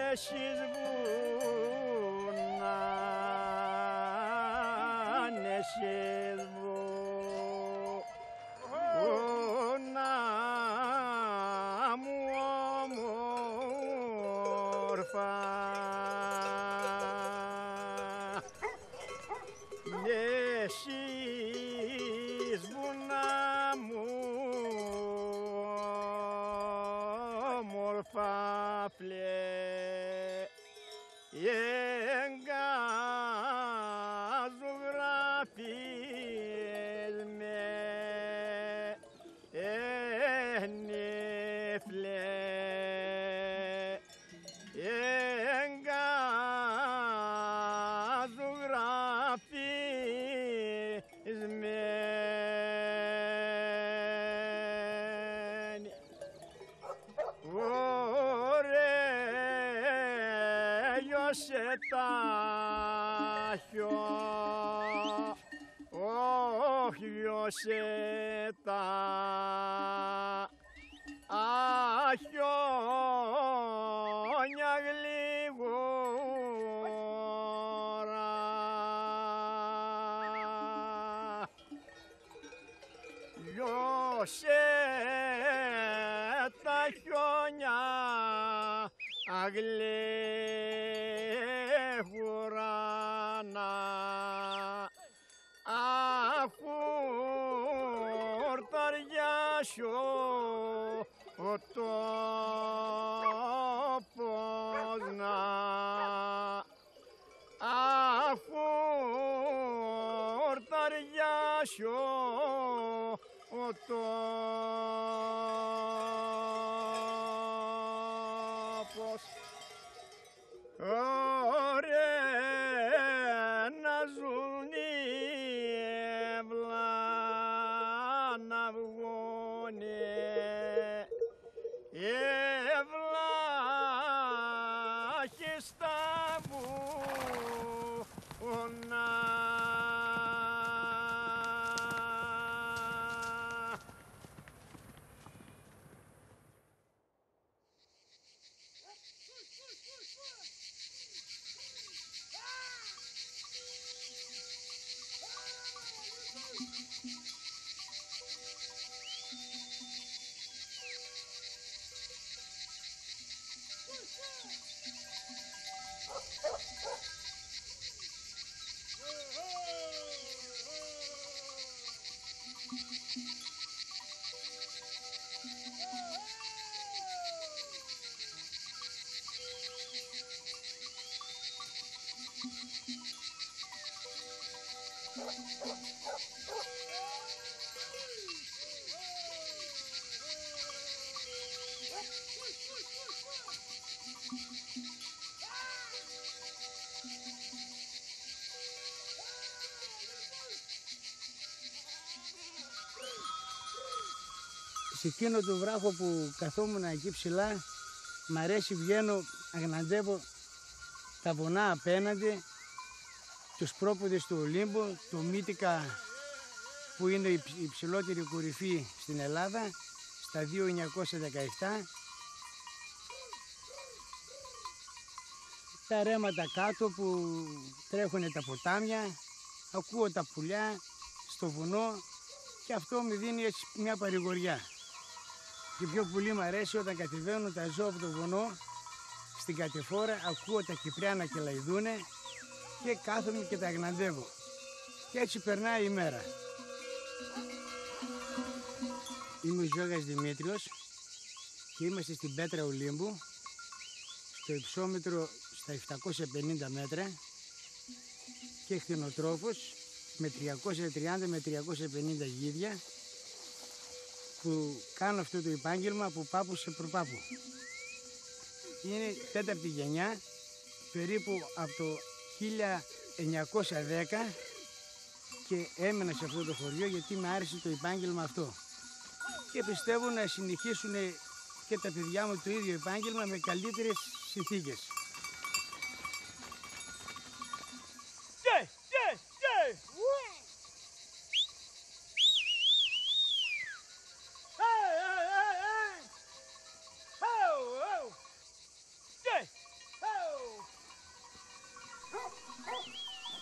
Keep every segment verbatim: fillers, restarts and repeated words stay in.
έχεις βουνά, αν έχεις βουνά μου όμορφα, έχεις βουνά μου όμορφα εγκάζω γράφεις με ενέφλε, εγκάζω γράφεις με σε τάχιο, όχι λιώσε τα αχιόνια γλίγορα, λιώσε τα χιόνια αγλίγουρανα, αχορταριάσιο ο τόπος να, αχορταριάσιο ο τόπος. Ωραία να ζουν οι ευλά να βγουνε, ευλάχιστα βουνά. Σε εκείνο το βράχο που καθόμουν εκεί ψηλά, μ' αρέσει, βγαίνω, αγναντεύω τα βουνά απέναντι, τους πρόποδες του Ολύμπου, το Μύτικα που είναι η υψηλότερη κορυφή στην Ελλάδα, στα δύο χιλιάδες εννιακόσια δεκαεπτά. Τα ρέματα κάτω που τρέχουν τα ποτάμια, ακούω τα πουλιά στο βουνό και αυτό μου δίνει έτσι μια παρηγοριά. Και πιο πολύ μου αρέσει όταν κατεβαίνουν τα ζώα από το βουνό στην κατηφόρα, ακούω τα κυπριά να κελαϊδούνε και κάθομαι και τα αγναντεύω. Και έτσι περνάει η μέρα. Είμαι ο Γιώργας Δημήτριος και είμαστε στην Πέτρα Ολύμπου, στο υψόμετρο στα επτακόσια πενήντα μέτρα και χθινοτρόφος με τριακόσια τριάντα με τριακόσια πενήντα γίδια, που κάνω αυτό το επάγγελμα από πάπου σε προπάπου. Είναι τέταρτη γενιά, περίπου από το χίλια εννιακόσια δέκα, και έμενα σε αυτό το χωριό γιατί με άρεσε το επάγγελμα αυτό. Και πιστεύω να συνεχίσουν και τα παιδιά μου το ίδιο επάγγελμα με καλύτερες συνθήκες.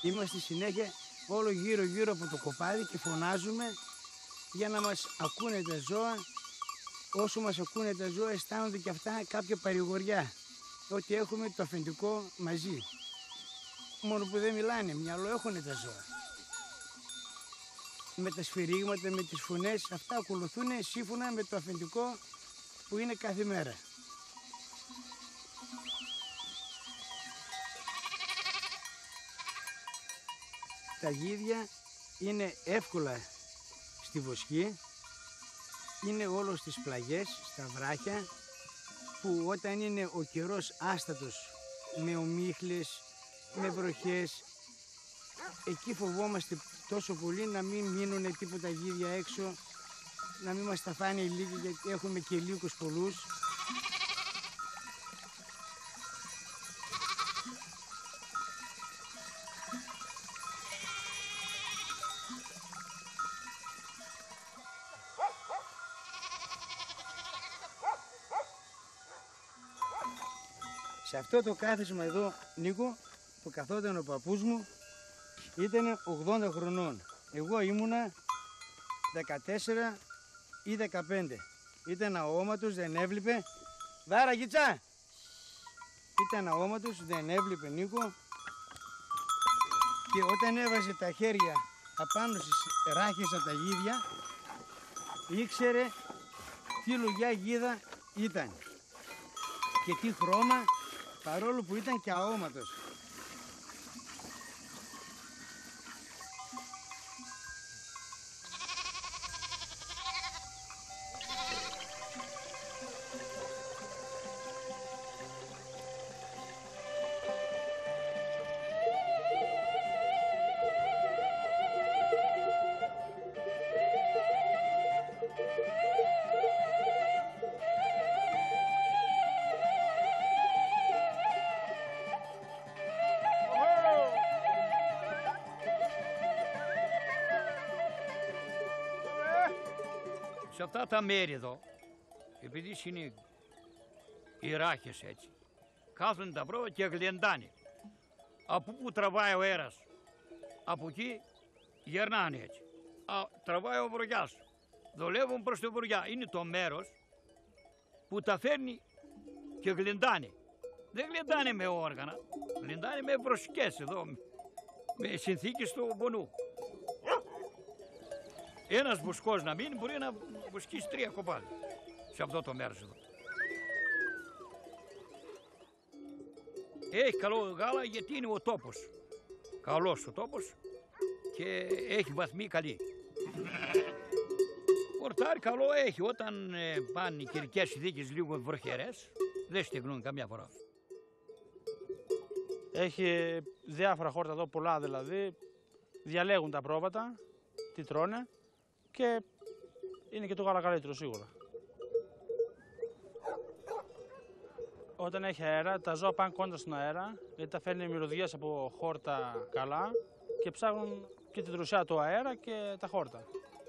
Είμαστε συνέχεια όλο γύρω γύρω από το κοπάδι και φωνάζουμε για να μας ακούνε τα ζώα. Όσο μας ακούνε τα ζώα αισθάνονται και αυτά κάποια παρηγοριά ότι έχουμε το αφεντικό μαζί. Μόνο που δεν μιλάνε, μυαλό έχουν τα ζώα. Με τα σφυρίγματα, με τις φωνές, αυτά ακολουθούν σύμφωνα με το αφεντικό που είναι κάθε μέρα. Τα γίδια είναι εύκολα στη βοσκή, είναι όλο στις πλαγιές, στα βράχια, που όταν είναι ο καιρός άστατος, με ομίχλες, με βροχές, εκεί φοβόμαστε τόσο πολύ να μην μείνουν τίποτα γίδια έξω, να μην μας τα φάνε οι λύκοι, γιατί έχουμε και λύκους πολλούς. Σε αυτό το κάθισμα εδώ, Νίκο, που καθόταν ο παππούς μου, ήταν ογδόντα χρονών. Εγώ ήμουνα δεκατέσσερα ή δεκαπέντε. Ήταν αόματος, δεν έβλεπε. Βάρα γιτσά! Ήταν αόματος, δεν έβλεπε, Νίκο. Και όταν έβαζε τα χέρια απάνω στις ράχες από τα γίδια, ήξερε τι λογιά γίδα ήταν και τι χρώμα, παρόλο που ήταν και αόματος. Σε αυτά τα μέρη εδώ, επειδή είναι οι ράχες έτσι, κάθονται τα πρόβα και γλεντάνε. Από που τραβάει ο αέρας, από εκεί γερνάνε έτσι. Α, τραβάει ο βορειάς, δουλεύουν προς τη βορειά. Είναι το μέρος που τα φέρνει και γλεντάνε. Δεν γλεντάνε με όργανα, γλεντάνε με βροσικές εδώ, με συνθήκες του πονού. Ένας μπουσκός να μείνει μπορεί να μπουσκίσει τρία κοπάδια σε αυτό το μέρος εδώ. Έχει καλό γάλα γιατί είναι ο τόπος. Καλός ο τόπος και έχει βαθμοί καλοί. Ορτάρι καλό έχει όταν ε, πάνε οι καιρικές συνθήκες λίγο βροχερές, δεν στεγνούν καμιά φορά. Έχει διάφορα χόρτα εδώ, πολλά δηλαδή, διαλέγουν τα πρόβατα, τι τρώνε. Και είναι και το γάλα καλύτερο σίγουρα. Όταν έχει αέρα, τα ζώα πάνε κόντρα στον αέρα, γιατί τα φέρνει μυρωδιές από χόρτα καλά και ψάχνουν και τη δροσιά του αέρα και τα χόρτα.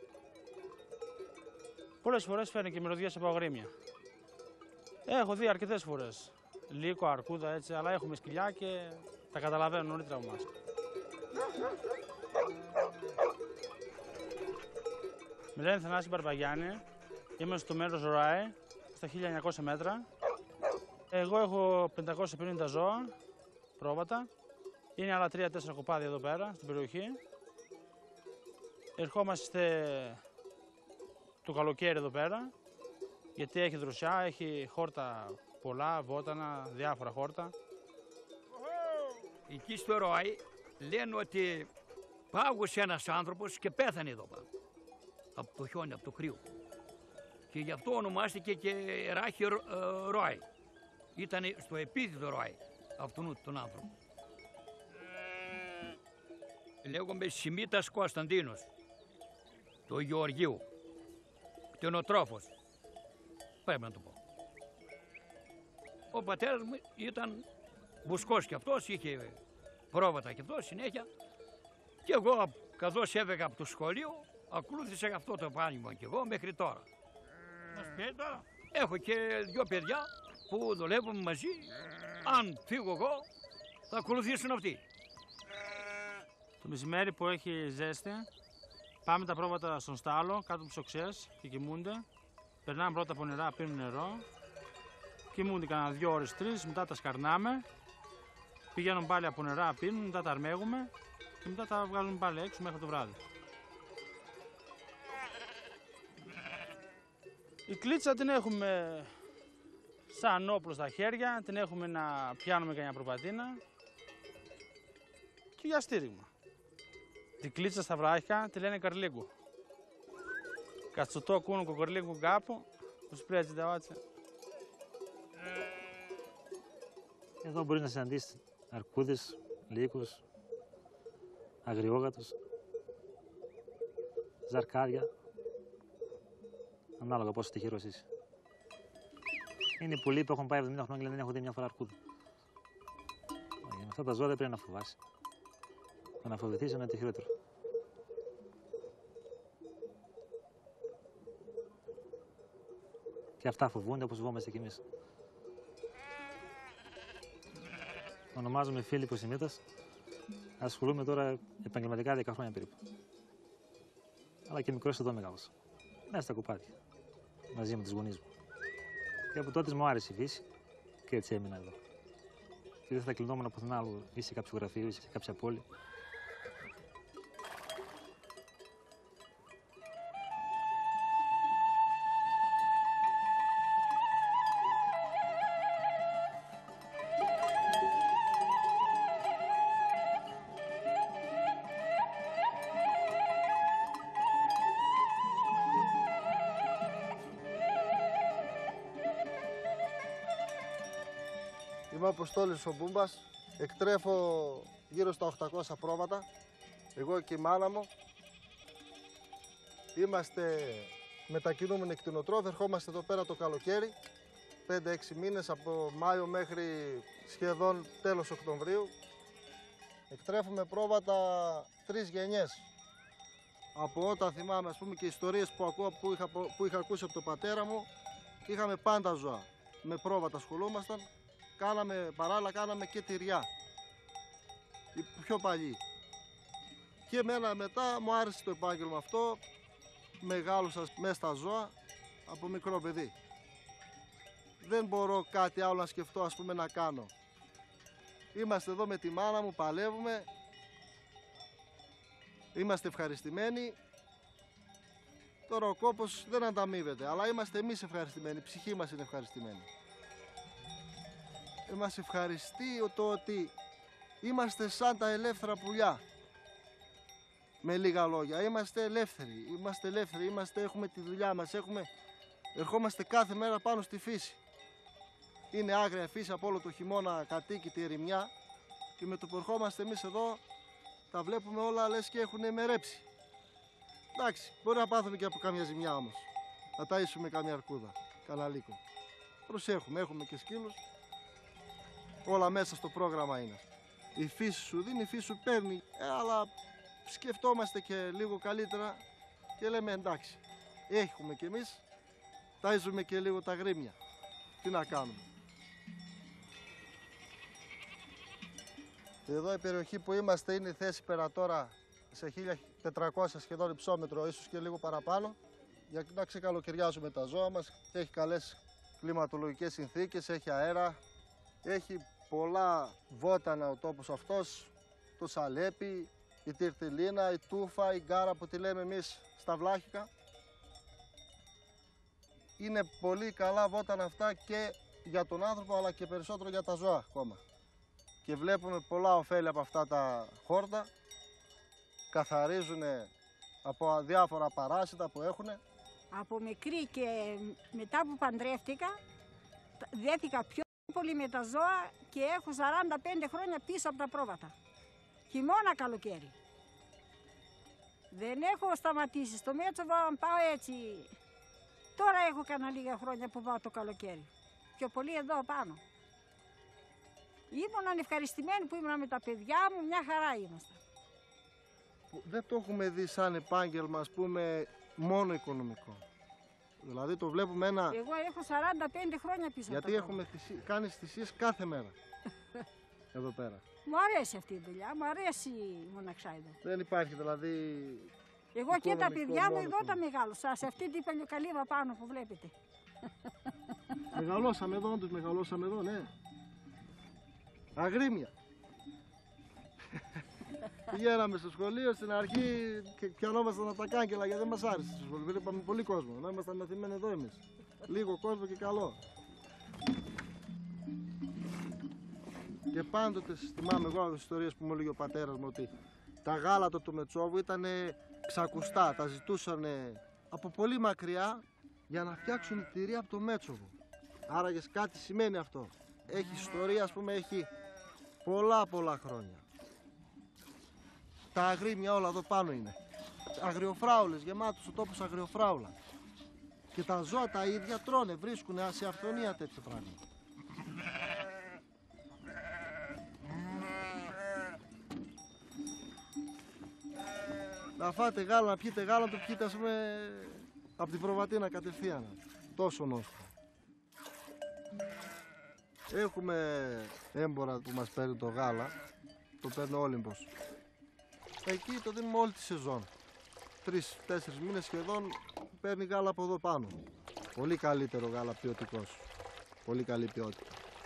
Πολλές φορές φέρνει και μυρωδιές από αγρίμια. Έχω δει αρκετές φορές. Λύκο, αρκούδα έτσι, αλλά έχουμε σκυλιά και τα καταλαβαίνουν νωρίτερα από εμάς. Με λένε Θανάση Μπαρμπαγιάννη, είμαι στο μέρος Ροάι, στα χίλια εννιακόσια μέτρα. Εγώ έχω πεντακόσια πενήντα ζώα, πρόβατα. Είναι άλλα τρία τέσσερα κοπάδια εδώ πέρα, στην περιοχή. Ερχόμαστε το καλοκαίρι εδώ πέρα, γιατί έχει δροσιά, έχει χόρτα πολλά, βότανα, διάφορα χόρτα. Εκεί στο Ροάι λένε ότι πάγωσε ένας άνθρωπος και πέθανε εδώ πάνω. Από το χιόνι, από το κρύο. Και γι' αυτό ονομάστηκε και ράχη Ροάι. Ήταν στο επίθετο Ροάι αυτού τον άνθρωπο. Λέγομαι Σιμίτας Κωνσταντίνος, του Γεωργίου, κτηνοτρόφος. Πρέπει να το πω. Ο πατέρας μου ήταν μπουσκός και αυτός, είχε πρόβατα και αυτός συνέχεια. Και εγώ καθώς έφεγα από το σχολείο, ακολούθησα αυτό το επάγγελμα και εγώ μέχρι τώρα. Έχω και δυο παιδιά που δουλεύουν μαζί. Αν φύγω εγώ, θα ακολουθήσουν αυτοί. Το μεσημέρι που έχει ζέστη, πάμε τα πρόβατα στον στάλο, κάτω από τις οξές και κοιμούνται. Περνάμε πρώτα από νερά, πίνουν νερό. Κοιμούνται κανένα δύο ώρες, τρεις, μετά τα σκαρνάμε. Πηγαίνουν πάλι από νερά, πίνουν, μετά τα αρμέγουμε και μετά τα βγάζουμε πάλι έξω μέχρι το βράδυ. Η κλίτσα την έχουμε σαν όπλο στα χέρια, την έχουμε να πιάνουμε κανένα προπατίνα και για στήριγμα. Την κλίτσα στα βράχια τη λένε καρλίγκου. Kad su to kūnu kukurlingų kapų, užsprėdži devacija. Εδώ μπορεί να συναντήσει αρκούδες, λύκους, αγριόγατους, ζαρκάδια, ανάλογα πόσο τυχερός είσαι. Είναι οι πουλοί που έχουν πάει εβδομήντα χρόνια και δεν έχουν δει μια φορά αρκούδα. Με αυτά τα ζώα δεν πρέπει να φοβάσει. Το να φοβηθείς είναι το χειρότερο. Και αυτά φοβούνται όπως φοβόμαστε κι εμείς. Ονομάζομαι Φίλιππος Σιμίτας. Ασχολούμαι τώρα επαγγελματικά δέκα χρόνια περίπου. Αλλά και μικρός εδώ μεγάλος. Μέσα στα κουπάτια. Μαζί με τους γονείς μου. Και από τότε μου άρεσε η φύση και έτσι έμεινα εδώ. Και δεν θα κλεινόμουν πουθενά άλλο ή σε κάποιο γραφείο ή σε κάποια πόλη. Είμαι ο Αποστόλης ο Μπούμπας, εκτρέφω γύρω στα οκτακόσια πρόβατα, εγώ και η μάνα μου. Είμαστε μετακινούμενοι κτηνοτρόφοι, ερχόμαστε εδώ πέρα το καλοκαίρι, πέντε έξι μήνες από Μάιο μέχρι σχεδόν τέλος Οκτωβρίου. Εκτρέφουμε πρόβατα τρεις γενιές. Από όταν θυμάμαι, ας πούμε, και ιστορίες που, ακούω, που, είχα, που είχα ακούσει από τον πατέρα μου, είχαμε πάντα ζώα. Με πρόβατα ασχολούμασταν. Κάναμε, παράλληλα κάναμε και τυριά, οι πιο παλιοί. Και εμένα μετά μου άρεσε το επάγγελμα αυτό, μεγάλωσα μέσα στα ζώα από μικρό παιδί. Δεν μπορώ κάτι άλλο να σκεφτώ, ας πούμε, να κάνω. Είμαστε εδώ με τη μάνα μου, παλεύουμε, είμαστε ευχαριστημένοι. Τώρα ο κόπος δεν ανταμείβεται, αλλά είμαστε εμείς ευχαριστημένοι, η ψυχή μας είναι ευχαριστημένη. Μας ευχαριστεί το ότι είμαστε σαν τα ελεύθερα πουλιά. Με λίγα λόγια, είμαστε ελεύθεροι, είμαστε ελεύθεροι, είμαστε, έχουμε τη δουλειά μας, έχουμε, ερχόμαστε κάθε μέρα πάνω στη φύση. Είναι άγρια φύση, από όλο το χειμώνα κατοίκει τη ερημιά και με το που ερχόμαστε εμείς εδώ τα βλέπουμε όλα λες και έχουν μερέψει. Εντάξει, μπορεί να πάθουμε και από καμιά ζημιά όμως, να ταΐσουμε καμιά αρκούδα, κανένα λύκο. Προσέχουμε, έχουμε και σκύλους. Όλα μέσα στο πρόγραμμα είναι. Η φύση σου δίνει, η φύση σου παίρνει, ε, αλλά σκεφτόμαστε και λίγο καλύτερα και λέμε εντάξει, έχουμε κι εμείς, ταΐζουμε και λίγο τα γρήμια. Τι να κάνουμε. Εδώ η περιοχή που είμαστε είναι η θέση Περατόρα σε χίλια τετρακόσια σχεδόν υψόμετρο, ίσως και λίγο παραπάνω, για να ξεκαλοκαιριάζουμε τα ζώα μας. Έχει καλές κλιματολογικές συνθήκες, έχει αέρα, έχει πολλά βότανα ο τόπος αυτός, το σαλέπι, η τυρτιλίνα, η τούφα, η γκάρα που τη λέμε εμείς στα βλάχικα. Είναι πολύ καλά βότανα αυτά και για τον άνθρωπο αλλά και περισσότερο για τα ζώα ακόμα. Και βλέπουμε πολλά ωφέλη από αυτά τα χόρτα, καθαρίζουν από διάφορα παράσιτα που έχουν. Από μικρή και μετά που παντρεύτηκα, δέθηκα πιο πολύ με τα ζώα και έχω σαράντα πέντε χρόνια πίσω από τα πρόβατα. Χειμώνα, καλοκαίρι. Δεν έχω σταματήσει. Στο Μέτσοβο πάω έτσι. Τώρα έχω κανένα λίγα χρόνια που πάω το καλοκαίρι. Πιο πολύ εδώ πάνω. Ήμουν ευχαριστημένοι που ήμουν με τα παιδιά μου, μια χαρά είμαστε. Δεν το έχουμε δει σαν επάγγελμα, ας πούμε, μόνο οικονομικό. Δηλαδή το βλέπουμε ένα... Εγώ έχω σαράντα πέντε χρόνια πίσω. Γιατί έχουμε θυσί... κάνει θυσίες κάθε μέρα. εδώ πέρα. Μου αρέσει αυτή η δουλειά, μου αρέσει η μοναξιά εδώ. Δεν υπάρχει δηλαδή... Εγώ και τα οικονομικό παιδιά μου μόνο εδώ του. τα μεγάλωσα, σε αυτή την παλιοκαλύβα πάνω που βλέπετε. Μεγαλώσαμε εδώ, όντως μεγαλώσαμε εδώ, ναι. Αγρίμια. Πηγαίναμε στο σχολείο, στην αρχή και πιανόμασταν από τα κάγκελα γιατί δεν μας άρεσε στο σχολείο. Βλέπαμε πολύ κόσμο, να ήμασταν μαθημένοι εδώ εμείς. Λίγο κόσμο και καλό. Και πάντοτε θυμάμαι εγώ τις ιστορίες που μου έλεγε ο πατέρας μου ότι τα γάλατα του Μετσόβου ήταν ξακουστά, τα ζητούσαν από πολύ μακριά για να φτιάξουν τυρί από το Μέτσοβο. Άραγες κάτι σημαίνει αυτό. Έχει ιστορία, ας πούμε, έχει πολλά πολλά χρόνια. Τα αγρίμια όλα εδώ πάνω είναι. Αγριοφράουλες, γεμάτος ο τόπος αγριοφράουλα. Και τα ζώα τα ίδια τρώνε, βρίσκουν σε αυθονία τέτοιο πράγμα. Να φάτε γάλα, να πιείτε γάλα, να το πιείτε, ας πούμε, από την προβατίνα κατευθείαν. Τόσο νόστιμο. Έχουμε έμπορα που μας παίρνει το γάλα, το παίρνει ο Όλυμπος. Εκεί το δίνουμε όλη τη σεζόν. Τρεις, τέσσερις μήνες σχεδόν παίρνει γάλα από εδώ πάνω. Πολύ καλύτερο γάλα, ποιοτικός. Πολύ καλή ποιότητα.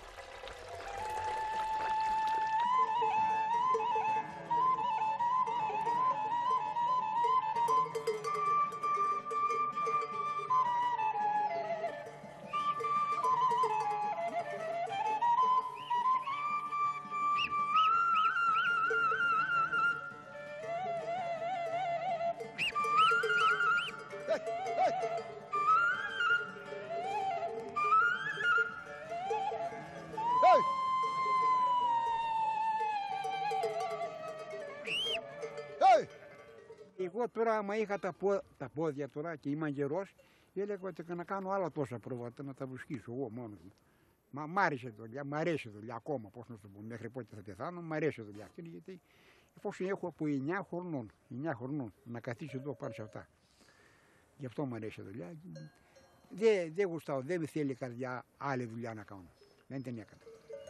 Εγώ τώρα, άμα είχα τα, πο... τα πόδια τώρα και είμαι γερός, έλεγα ότι να κάνω άλλα τόσα πρόβατα να τα βουσκήσω εγώ μόνος μου. Μα μ' άρεσε η δουλειά, μ' αρέσει η δουλειά ακόμα, πώς να σου πω, μέχρι πότε θα πεθάνω, μ' αρέσει η δουλειά αυτή, γιατί εφόσον έχω από εννιά χρονών, εννιά χρονών να καθίσω εδώ πάνω σε αυτά. Γι' αυτό μ' αρέσει η δουλειά. Δεν δε γουστάω, δεν με θέλει η καρδιά άλλη δουλειά να κάνω. Δεν την έκανα.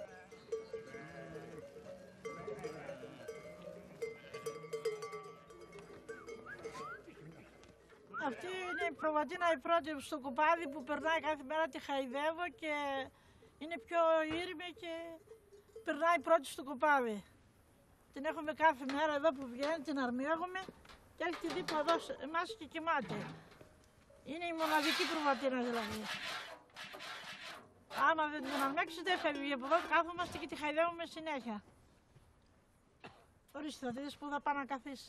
Αυτή είναι η προβατίνα η πρώτη στο κουπάδι που περνάει κάθε μέρα, τη χαϊδεύω και είναι πιο ήρεμη και περνάει πρώτη στο κουπάδι. Την έχουμε κάθε μέρα εδώ που βγαίνει, την αρμέγουμε και έρχεται δίπλα εδώ σε εμάς και κοιμάται. Είναι η μοναδική προβατίνα δηλαδή. Άμα δεν την αρμέξει δεν φεύγει από εδώ, κάθομαστε και τη χαϊδεύουμε συνέχεια. Ορίστε, θα δεις που θα πάει να καθίσει.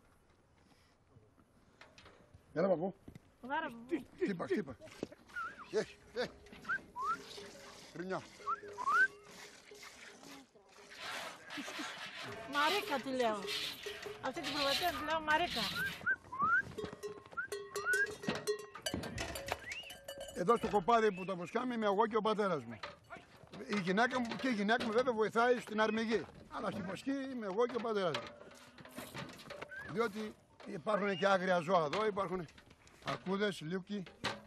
Έλα παππού. Βάρα μου. Χτύπα, χτύπα. Έχει, έχει. Κρινιά. Μαρίκα τη λέω. Αυτή την προβατίνα τη λέω Μαρίκα. Εδώ στο κοπάδι που τα βοσκάμε είμαι εγώ και ο πατέρας μου. Η γυναίκα μου και η γυναίκα μου βέβαια βοηθάει στην αρμηγή. Αλλά στη βοσκή είμαι εγώ και ο πατέρας μου. Διότι υπάρχουν και άγρια ζώα εδώ, υπάρχουν αρκούδες, λύκοι.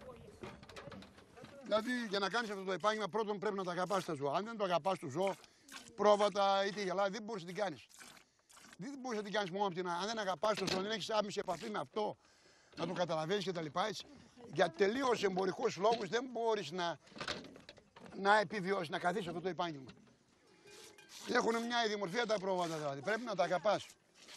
Δηλαδή για να κάνεις αυτό το επάγγελμα πρώτον πρέπει να τα αγαπάς τα ζώα. Αν δεν το αγαπάς το ζώο, πρόβατα είτε γελά, δεν μπορείς να την κάνεις. Δεν μπορείς να την κάνεις μόνο από την. Αν δεν αγαπάς το ζώο, δεν έχεις άμεση επαφή με αυτό, να το καταλαβαίνεις κτλ. Για τελείως εμπορικούς λόγους δεν μπορείς να, να επιβιώσεις, να καθίσεις αυτό το επάγγελμα. Έχουν μια ιδιομορφία τα πρόβατα δηλαδή, πρέπει να τα αγαπάς.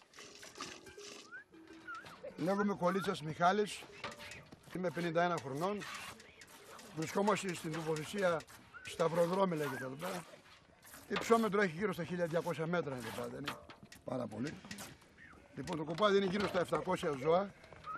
Λέγομαι Κολίτσας Μιχάλης, είμαι πενήντα ένα χρονών. Βρισκόμαστε στην τοποθεσία Σταυροδρόμη λέγεται εδώ πέρα. Υψόμετρο έχει γύρω στα χίλια διακόσια μέτρα είναι πάντα, είναι πάρα πολύ. Λοιπόν το κοπάδι είναι γύρω στα επτακόσια ζώα.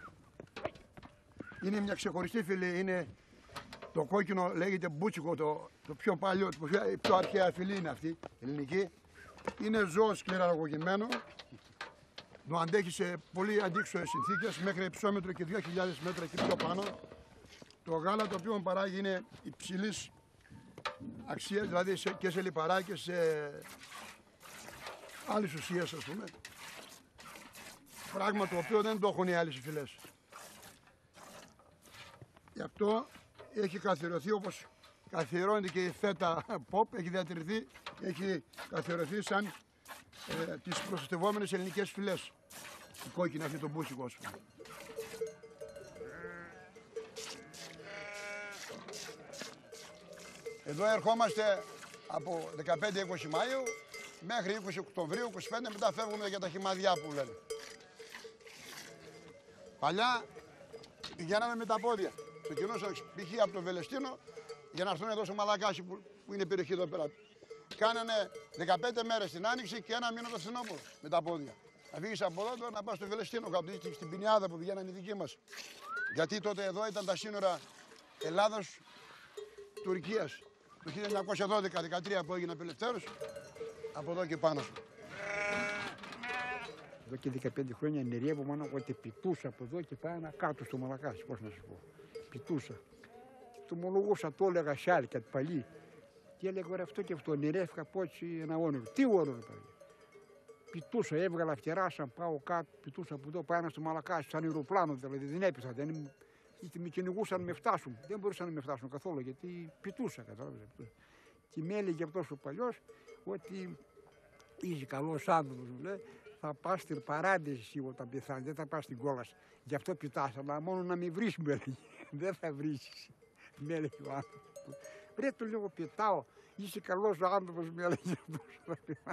Είναι μια ξεχωριστή φυλή, είναι το κόκκινο λέγεται μπούτσικο, το, το πιο παλιό, το πιο, η πιο αρχαία φυλή είναι αυτή, ελληνική. Είναι ζώο σκληραραγωγημένο. Το αντέχει σε πολύ αντίξωες συνθήκες, μέχρι υψόμετρο και δύο χιλιάδες μέτρα και πιο πάνω. Το γάλα το οποίο παράγει είναι υψηλής αξίας, δηλαδή σε, και σε λιπαρά και σε άλλες ουσίες ας πούμε. Πράγμα το οποίο δεν το έχουν οι άλλες φυλές. Γι' αυτό έχει καθιερωθεί όπως καθιερώνεται και η φέτα pop, έχει διατηρηθεί, έχει καθιερωθεί σαν ε, τις προστατευόμενες ελληνικές φυλές. Η κόκκινη αυτή το μπούσικο, ας πούμε. Εδώ ερχόμαστε από δεκαπέντε είκοσι Μαΐου μέχρι είκοσι Οκτωβρίου, είκοσι πέντε, μετά φεύγουμε για τα χυμαδιά που λένε. Παλιά πηγαίναμε με τα πόδια. Ξεκινούσαμε π.χ. από το Βελεστίνο για να έρθουν εδώ στο Μαλακάσι που, που είναι η περιοχή εδώ πέρα. Κάνανε δεκαπέντε μέρες την Άνοιξη και ένα μήνα το φθινόπωρο με τα πόδια. Να φύγεις από εδώ τώρα να πας στο Βελεστίνο, κάτω στην Πινιάδα που πηγαίνανε οι δικοί μας. Γιατί τότε εδώ ήταν τα σύνορα Ελλάδος-Τουρκίας. Το χίλια εννιακόσια δώδεκα δεκατρία που έγινε απελευθέρωση, από εδώ και πάνω σου. Εδώ και δεκαπέντε χρόνια νερεύω μόνο ότι πητούσα από εδώ και πάνω κάτω στο Μαλακάσι, πώς να σου πω. Πητούσα. Το ομολογούσα, το έλεγα σάλκα παλί. Και έλεγα ωραία αυτό και αυτό, νερεύκα πω έτσι ένα όνειρο. Τι όνειρο παλί. Πητούσα, έβγαλα φτερά σαν πάω κάτω, πητούσα από εδώ πάνω στο Μαλακάσι, σαν αεροπλάνο δηλαδή, δεν έπεσα. Δεν... Με κυνηγούσαν να με φτάσουν. Δεν μπορούσαν να με φτάσουν καθόλου γιατί πητούσα, κατάλαβε. Και με έλεγε αυτός ο παλιός ότι είσαι καλός άνθρωπος, μου λέει, θα πας στην παράδειση όταν πεθάνει, δεν θα πας στην κόλαση. Γι' αυτό πητάς, αλλά μόνο να με βρεις, μου έλεγε. Δεν θα βρίσκεις, με έλεγε ο άνθρωπος. Ρε, του λέω, πετάω, είσαι καλός άνθρωπος, μου έλεγε αυτός.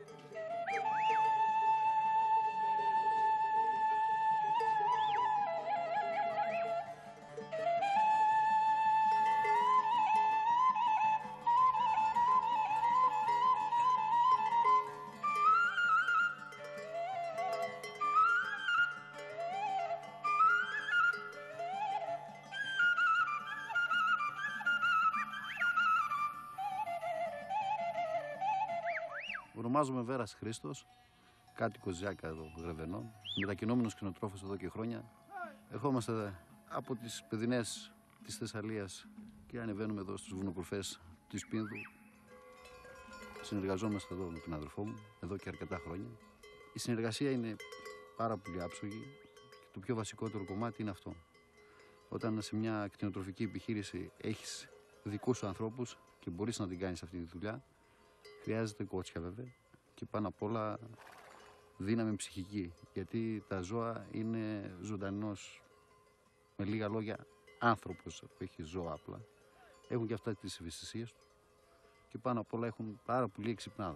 Ονομάζομαι Βέρας Χρήστος, κάτοικος Ζιάκα εδώ, Γρεβενών, μετακινούμενος κτηνοτρόφος εδώ και χρόνια. Ερχόμαστε από τις παιδινές της Θεσσαλίας και ανεβαίνουμε εδώ στους βουνοκορφές της Πίνδου. Συνεργαζόμαστε εδώ με τον αδερφό μου, εδώ και αρκετά χρόνια. Η συνεργασία είναι πάρα πολύ άψογη και το πιο βασικότερο κομμάτι είναι αυτό. Όταν σε μια κτηνοτροφική επιχείρηση έχεις δικούς σου ανθρώπους και μπορείς να την κάνεις αυτή τη δουλειά, χρειάζεται κότσια βέβαια και πάνω απ' όλα δύναμη ψυχική, γιατί τα ζώα είναι ζωντανός, με λίγα λόγια άνθρωπος που έχει ζώα απλά. Έχουν και αυτά τις ευαισθησίες του και πάνω απ' όλα έχουν πάρα πολύ εξυπνάδα.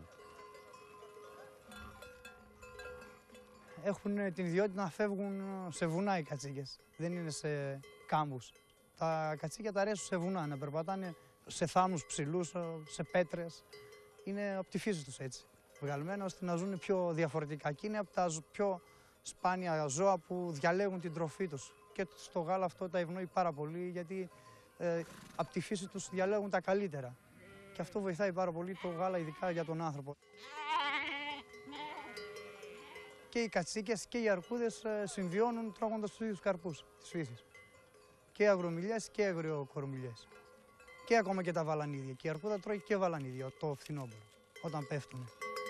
Έχουν την ιδιότητα να φεύγουν σε βουνά οι κατσίκες, δεν είναι σε κάμπους. Τα κατσίκια τα αρέσουν σε βουνά, να περπατάνε σε θάμνους ψηλούς, σε πέτρες. Είναι από τη φύση τους έτσι, βγαλμένα ώστε να ζουν πιο διαφορετικά. Και είναι από τα πιο σπάνια ζώα που διαλέγουν την τροφή τους. Και στο γάλα αυτό τα ευνοεί πάρα πολύ, γιατί ε, από τη φύση τους διαλέγουν τα καλύτερα. Και αυτό βοηθάει πάρα πολύ το γάλα, ειδικά για τον άνθρωπο. Και οι κατσίκες και οι αρκούδες ε, συμβιώνουν τρώγοντας τους ίδιους καρπούς της φύσης. Και αγρομιλιές και αγριοκορμιλιές. Και ακόμα και τα βαλανίδια. Και η αρκούδα τρώει και βαλανίδια το φθινόπωρο, όταν πέφτουν.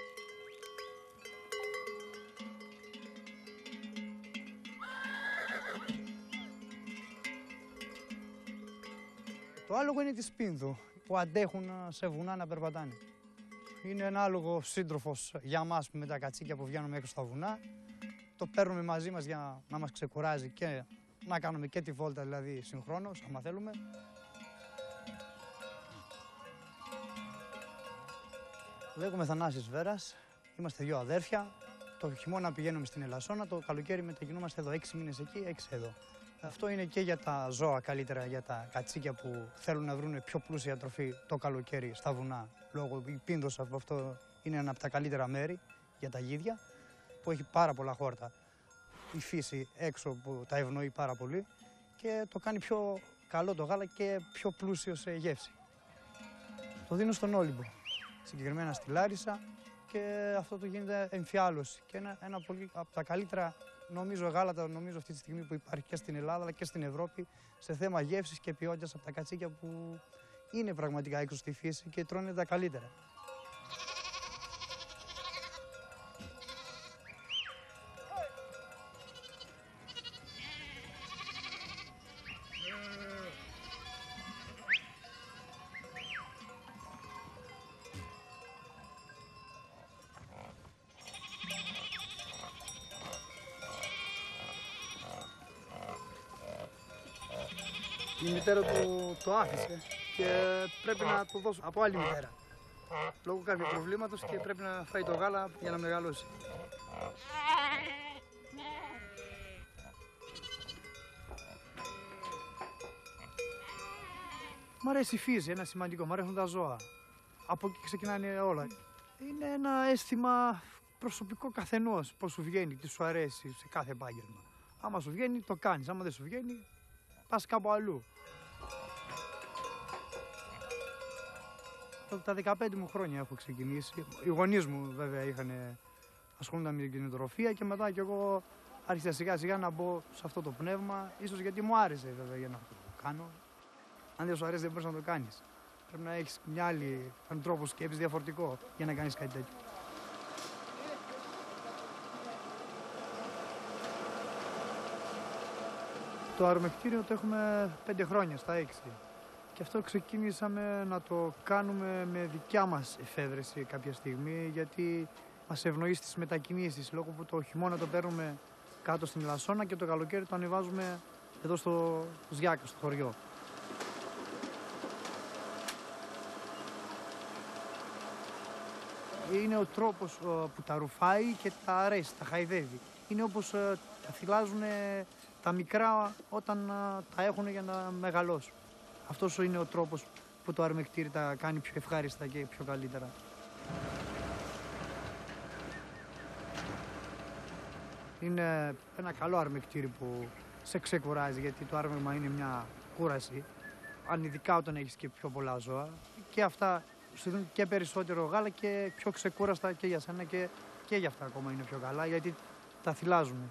Το άλογο είναι της Πίνδου, που αντέχουν σε βουνά να περπατάνε. Είναι ένα άλογο σύντροφος για μας με τα κατσίκια που βγαίνουμε έξω στα βουνά. Το παίρνουμε μαζί μας για να μας ξεκουράζει και να κάνουμε και τη βόλτα, δηλαδή συγχρόνως, άμα θέλουμε. Λέγομαι Θανάσης Βέρας, είμαστε δύο αδέρφια. Το χειμώνα πηγαίνουμε στην Ελασσόνα, το καλοκαίρι μετακινούμαστε εδώ, έξι μήνες εκεί, έξι εδώ. Αυτό είναι και για τα ζώα, καλύτερα για τα κατσίκια που θέλουν να βρουν πιο πλούσια τροφή το καλοκαίρι στα βουνά. Λόγω η Πίνδος από αυτό είναι ένα από τα καλύτερα μέρη για τα γίδια, που έχει πάρα πολλά χόρτα. Η φύση έξω που τα ευνοεί πάρα πολύ και το κάνει πιο καλό το γάλα και πιο πλούσιο σε γεύση. Το δίνω στον Όλυμπο, συγκεκριμένα στη Λάρισα, και αυτό του γίνεται εμφιάλωση. Και ένα, ένα πολύ από τα καλύτερα, νομίζω, γάλατα νομίζω αυτή τη στιγμή που υπάρχει και στην Ελλάδα αλλά και στην Ευρώπη σε θέμα γεύσης και ποιότητας από τα κατσίκια που είναι πραγματικά έξω στη φύση και τρώνε τα καλύτερα. Η μητέρα του το άφησε και πρέπει να το δώσω από άλλη μητέρα. Λόγω κάποιου προβλήματος και πρέπει να φάει το γάλα για να μεγαλώσει. Μ' αρέσει η φύση, ένα σημαντικό, μ' αρέσουν τα ζώα. Από εκεί ξεκινάνε όλα. Είναι ένα αίσθημα προσωπικό καθενός, πώς σου βγαίνει, τι σου αρέσει σε κάθε επάγγελμα. Άμα σου βγαίνει, το κάνεις. Άμα δεν σου βγαίνει, πας κάπου αλλού. Τα δεκαπέντε μου χρόνια έχω ξεκινήσει. Οι γονείς μου βέβαια είχαν ασχολούνταν με την κτηνοτροφία και μετά κι εγώ άρχισα σιγά σιγά να μπω σε αυτό το πνεύμα. Ίσως γιατί μου άρεσε βέβαια για να το κάνω. Αν δεν σου αρέσει δεν μπορείς να το κάνεις. Πρέπει να έχεις μια άλλη, έναν τρόπο σκέψης διαφορετικό για να κάνεις κάτι τέτοιο. Το αρμεκτήριο το έχουμε πέντε χρόνια, στα έξι. Και αυτό ξεκίνησαμε να το κάνουμε με δικιά μας εφεύρεση κάποια στιγμή, γιατί μας ευνοεί στις μετακινήσεις, λόγω που το χειμώνα το παίρνουμε κάτω στην Ελασσόνα και το καλοκαίρι το ανεβάζουμε εδώ στο Ζιάκα, στο χωριό. Είναι ο τρόπος που τα ρουφάει και τα αρέσει, τα χαϊδεύει. Είναι όπως τα θυλάζουν τα μικρά όταν τα έχουν για να μεγαλώσουν. Αυτός είναι ο τρόπος που το αρμεκτήρι τα κάνει πιο ευχάριστα και πιο καλύτερα. Είναι ένα καλό αρμεκτήρι που σε ξεκουράζει, γιατί το άρμεγμα είναι μια κούραση. Αν ειδικά όταν έχεις και πιο πολλά ζώα, και αυτά σου δίνουν και περισσότερο γάλα και πιο ξεκούραστα και για σένα και, και για αυτά ακόμα είναι πιο καλά, γιατί τα θυλάζουν.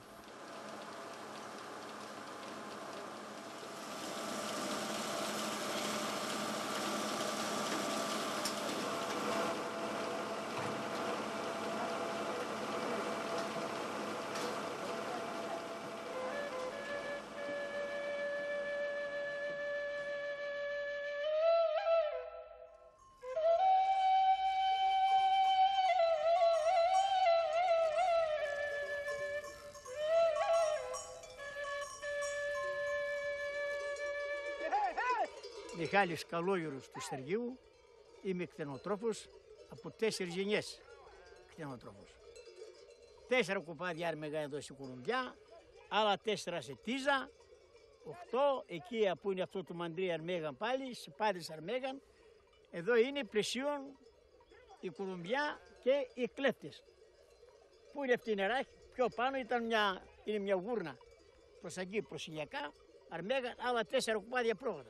Μιχάλης Καλόγερος του Στεργίου, είμαι κτηνοτρόφος από τέσσερις γενιές κτηνοτρόφος. Τέσσερα κοπάδια άρμεγα εδώ στην Κουρουμπιά, άλλα τέσσερα σε Τίζα, οχτώ, εκεί που είναι αυτό το μαντρί αρμέγαν πάλι, σε πάντες αρμέγαν. Εδώ είναι πλαισίον η Κουρουμπιά και οι κλέφτες. Πού είναι αυτή η νερά, πιο πάνω ήταν μια, είναι μια γούρνα προς εκεί, προς ηλιακά, αρμέγαν άλλα τέσσερα κοπάδια πρόβατα.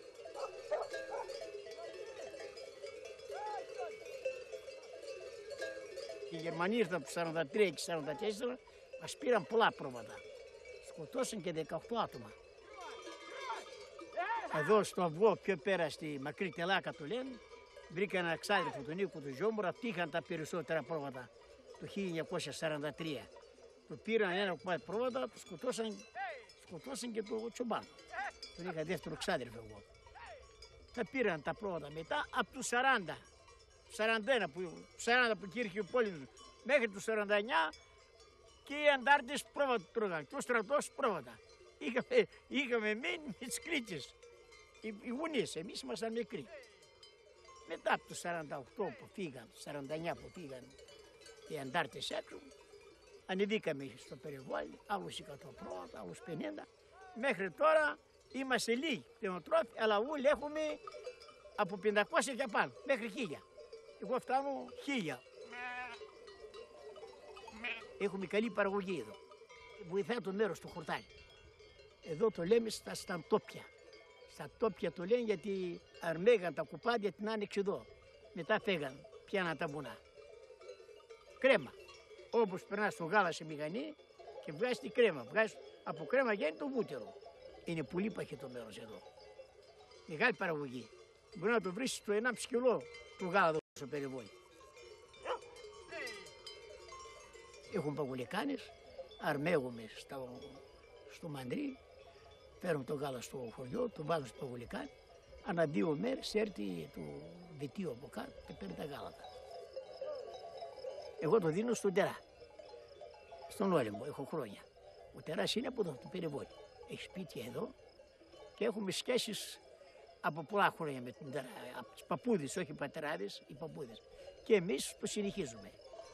Οι Γερμανοί ήρθαν από σαράντα τρία και σαράντα τέσσερα, μας πήραν πολλά πρόβατα. Σκοτώσαν και δεκαοκτώ άτομα. Εδώ στο Αυγό, πιο πέρα στη Μακρύ Τελάκα το λένε, βρήκαν ένα εξάδελφο του Νίκου του Ζόμπουρα, αυτοί είχαν τα περισσότερα πρόβατα το χίλια εννιακόσια σαράντα τρία. Το πήραν ένα κομμάτι πρόβατα, το σκοτώσαν, σκοτώσαν και το Τσομπάνο. Τον είχα δεύτερο εξάδελφο εγώ. Τα πήραν τα πρόβατα μετά από τους σαράντα. σαράντα ένα που, σαράντα που κήρυχε ο πόλεμος μέχρι τους σαράντα εννιά και οι αντάρτες πρόβατα τρώγαν και ο στρατός πρόβατα. Είχαμε, είχαμε μείνει με τις κλίτσες, οι, οι γονείς, εμείς ήμασταν μικροί. Μετά από τους σαράντα οκτώ που φύγαν, σαράντα εννιά που φύγαν οι αντάρτες έξω, ανεβήκαμε στο περιβόλι, άλλους εκατό πρόβατα, άλλους πενήντα. Μέχρι τώρα είμαστε λίγοι κτηνοτρόφοι, αλλά όλοι έχουμε από πεντακόσια και πάνω, μέχρι χίλια. Εγώ φτάνω χίλια. Έχουμε καλή παραγωγή εδώ. Βοηθάει το μέρος του χορτάρι. Εδώ το λέμε στα σταντόπια. Στα τόπια το λένε γιατί αρμέγαν τα κουπάδια την άνοιξη εδώ. Μετά φέγαν, πιάναν τα βουνά. Κρέμα. Όπως περνάς το γάλα σε μηχανή και βγάζεις τη κρέμα. Βγάζεις, από κρέμα γίνει το βούτυρο. Είναι πολύ παχύ μέρος εδώ. Μεγάλη παραγωγή. Μπορεί να το βρεις στο ενάμιση κιλό του γάλα εδώ στο περιβόλι. Έχουν παγουλικάνες, αρμέγουμε στο, στο μαντρί, φέρουμε το γάλα στο χωριό, το βάζουμε στο παγουλικάνι. Ανά δύο μέρες έρθει το διτίο από κάτω και παίρνει τα γάλατα. Εγώ το δίνω στον τερά, στον όλεμο, έχω χρόνια. Ο τεράς είναι από εδώ, το περιβόλι. Έχει σπίτια εδώ, Και έχουμε σχέσεις από πολλά χρόνια με την από τους παππούδες, όχι οι πατεράδες, οι παππούδες. Και εμείς το συνεχίζουμε.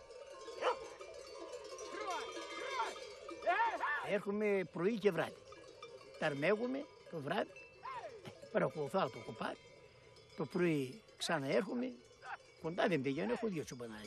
Έρχομαι πρωί και βράδυ. Τα αρμέγουμε το βράδυ, παρακολουθάω το κοπάδι. Το πρωί ξαναέρχομαι, κοντά δεν πηγαίνω, έχω δύο τσουμπανάρια.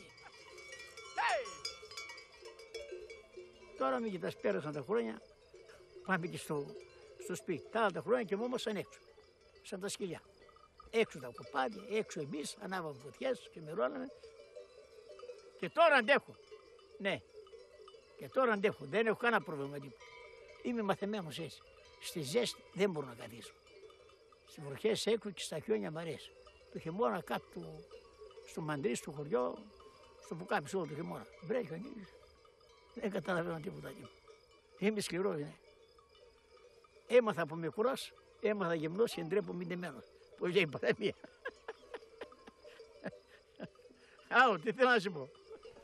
Τώρα με κοιτάς, πέρασαν τα χρόνια, πάμε και στο, στο σπίτι. Τα άλλα τα χρόνια και μόμασαν έξω, σαν τα σκυλιά. Έξω τα κοπάδια, έξω εμείς, ανάβαμε φωτιές και μερώναμε. Και τώρα αντέχω. Ναι, και τώρα αντέχω, δεν έχω κανένα πρόβλημα. Είμαι μαθημένος έτσι. Στη ζέστη δεν μπορώ να καθίσω. Στις βροχές έξω και στα χιόνια μ' αρέσει. Το χειμώνα κάτω στο μαντρί, στο χωριό, στο πουκάμισο όλο το χειμώνα. Βρέχει ο νύχτης. Δεν καταλαβαίνω τίποτα. Είμαι σκληρός, ναι. Έμαθα από μικρός, έμαθα γυμνός και ντρέπομαι ντεμένος. Πώς λέει η παραμία. Άλλο, τι θέλω να σου πω.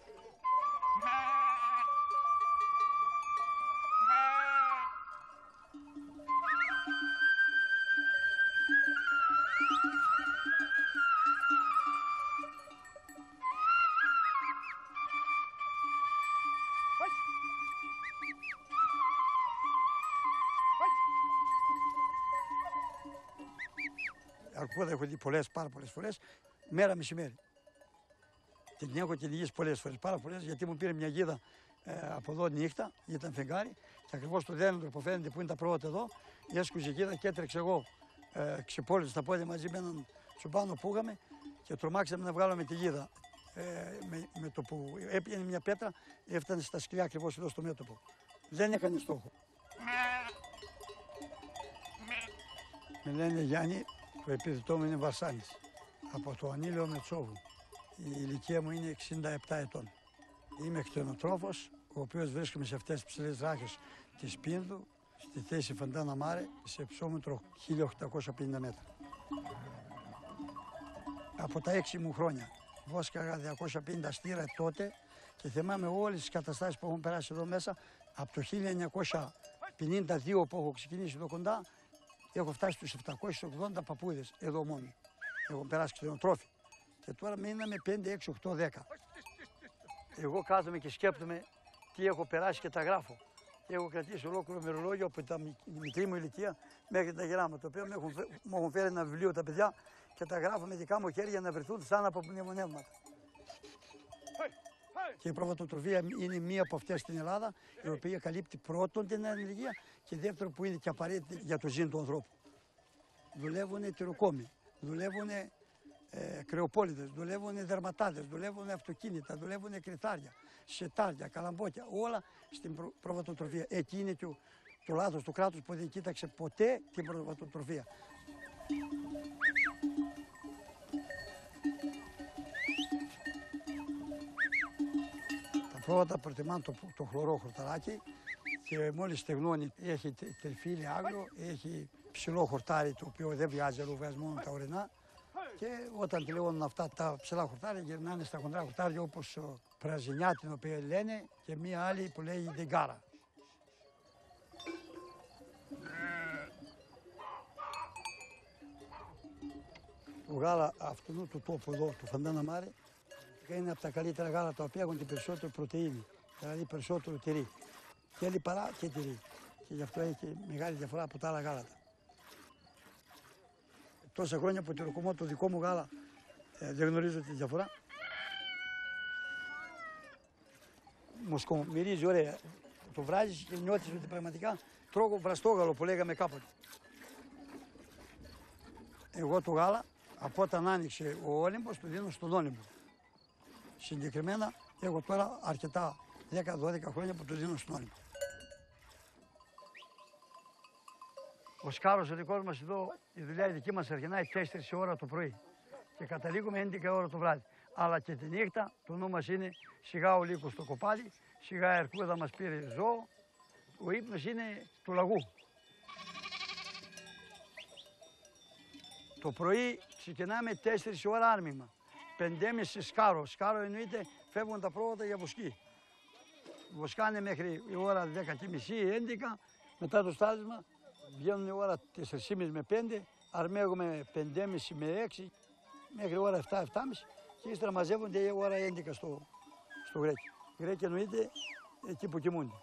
Αρκούδα έχω δει πολλές, πάρα πολλές φορές, μέρα μεσημέρι. Και την έχω κυνηγήσει πολλές φορές, πάρα πολλές, γιατί μου πήρε μια γίδα ε, από εδώ νύχτα, ήταν φεγγάρι, και ακριβώς το δένοντρο που φαίνεται που είναι τα πρόβατα εδώ, έσκουζε η γίδα και έτρεξε εγώ, ε, ξεπόλυσα τα πόδια μαζί με έναν τσουμπάνο που είχαμε και τρομάξαμε να βγάλουμε τη γίδα. Ε, με, με το που έπιανε μια πέτρα, έφτανε στα σκυλιά ακριβώς εδώ στο μέτωπο. Δεν έκανε στόχο. Με λένε Γιάννη. Το επίθετό μου είναι Βασάνης, από το Ανήλιο Μετσόβου. Η ηλικία μου είναι εξήντα επτά ετών. Είμαι κτηνοτρόφος, ο οποίος βρίσκομαι σε αυτές τις ψηλές ράχες της Πίνδου, στη θέση Φαντάνα Μάρε, σε υψόμετρο χίλια οκτακόσια πενήντα μέτρα. Από τα έξι μου χρόνια βόσκαγα διακόσια πενήντα στήρα τότε και θυμάμαι όλες τις καταστάσεις που έχουν περάσει εδώ μέσα. Από το χίλια εννιακόσια πενήντα δύο που έχω ξεκινήσει εδώ κοντά, έχω φτάσει στους επτακόσιους ογδόντα παππούδες εδώ μόνοι. Έχω περάσει κτηνοτρόφοι. Και τώρα μείναμε πέντε, έξι, οκτώ, δέκα. Εγώ κάθομαι και σκέπτομαι τι έχω περάσει και τα γράφω. Και έχω κρατήσει ολόκληρο μερολόγιο από τα μικρή μου ηλικία μέχρι τα γεράματα. Το οποίο μου έχουν, μου έχουν φέρει ένα βιβλίο τα παιδιά και τα γράφω με δικά μου χέρια να βρεθούν σαν από μνημονεύματα. Και η προβατοτροφία είναι μία από αυτές στην Ελλάδα, η οποία καλύπτει πρώτον την ανεργία και δεύτερον που είναι και απαραίτητη για το ζήν του ανθρώπου. Δουλεύουν τυροκόμοι, δουλεύουν ε, κρεοπόλητες, δουλεύουν δερματάδες, δουλεύουν αυτοκίνητα, δουλεύουν κρυθάρια, σετάρια, καλαμπόκια, όλα στην προ, προβατοτροφία. Εκεί είναι το, το λάθος του κράτους που δεν κοίταξε ποτέ την προβατοτροφία. Πρώτα προτιμάνε το, το χλωρό χορταράκι και μόλις στεγνώνει έχει τερφίλι άγριο, έχει ψηλό χορτάρι το οποίο δεν βιάζει, αλλά βγάζει μόνο τα ορεινά και όταν τελειώνουν αυτά τα ψηλά χορτάρια γυρνάνε στα χοντρά χορτάρια όπως πραζινιά την οποία λένε και μία άλλη που λέει δεγκάρα. Το γάλα αυτού του τόπου εδώ, του Φαντάνα Μάρε, είναι από τα καλύτερα γάλα τα οποία έχουν την περισσότερη πρωτεΐνη, δηλαδή περισσότερο τυρί. Και λιπαρά και τυρί. Και γι' αυτό έχει μεγάλη διαφορά από τα άλλα γάλατα. Τόσα χρόνια που τυροκομώ το δικό μου γάλα, ε, δεν γνωρίζω τη διαφορά. Μοσκό, μυρίζει ωραία. Το βράζεις και νιώθεις ότι πραγματικά τρώγω βραστόγαλο που λέγαμε κάποτε. Εγώ το γάλα, από όταν άνοιξε ο Όλυμπος, το δίνω στον Όλυμπο. Συγκεκριμένα, έχω τώρα αρκετά δέκα δώδεκα χρόνια που το δίνω στον Όλυμπο. Ο σκάρος ο δικός μας εδώ, η δουλειά η δική μας αρχινάει τέσσερις ώρα το πρωί και καταλήγουμε έντεκα ώρα το βράδυ. Αλλά και τη νύχτα το νου μας είναι σιγά ο λύκος στο κοπάδι, σιγά η αρκούδα μας πήρε ζώο, ο ύπνος είναι του λαγού. Το πρωί ξεκινάμε τέσσερις ώρα άρμημα. Πεντέμιση σκάρο. Σκάρο εννοείται φεύγουν τα πρόβατα για βοσκή. Βοσκάνε μέχρι η ώρα δέκα και μισή, έντεκα, μετά το στάλισμα Βγαίνουν η ώρα τέσσερις και μισή με πέντε, αρμέγουμε πέντε και μισή με έξι, μέχρι ώρα επτά επτά και μισή και ύστερα μαζεύονται η ώρα έντεκα στο, στο Γρέκι. Οι Γρέκοι εννοείται εκεί που κοιμούνται.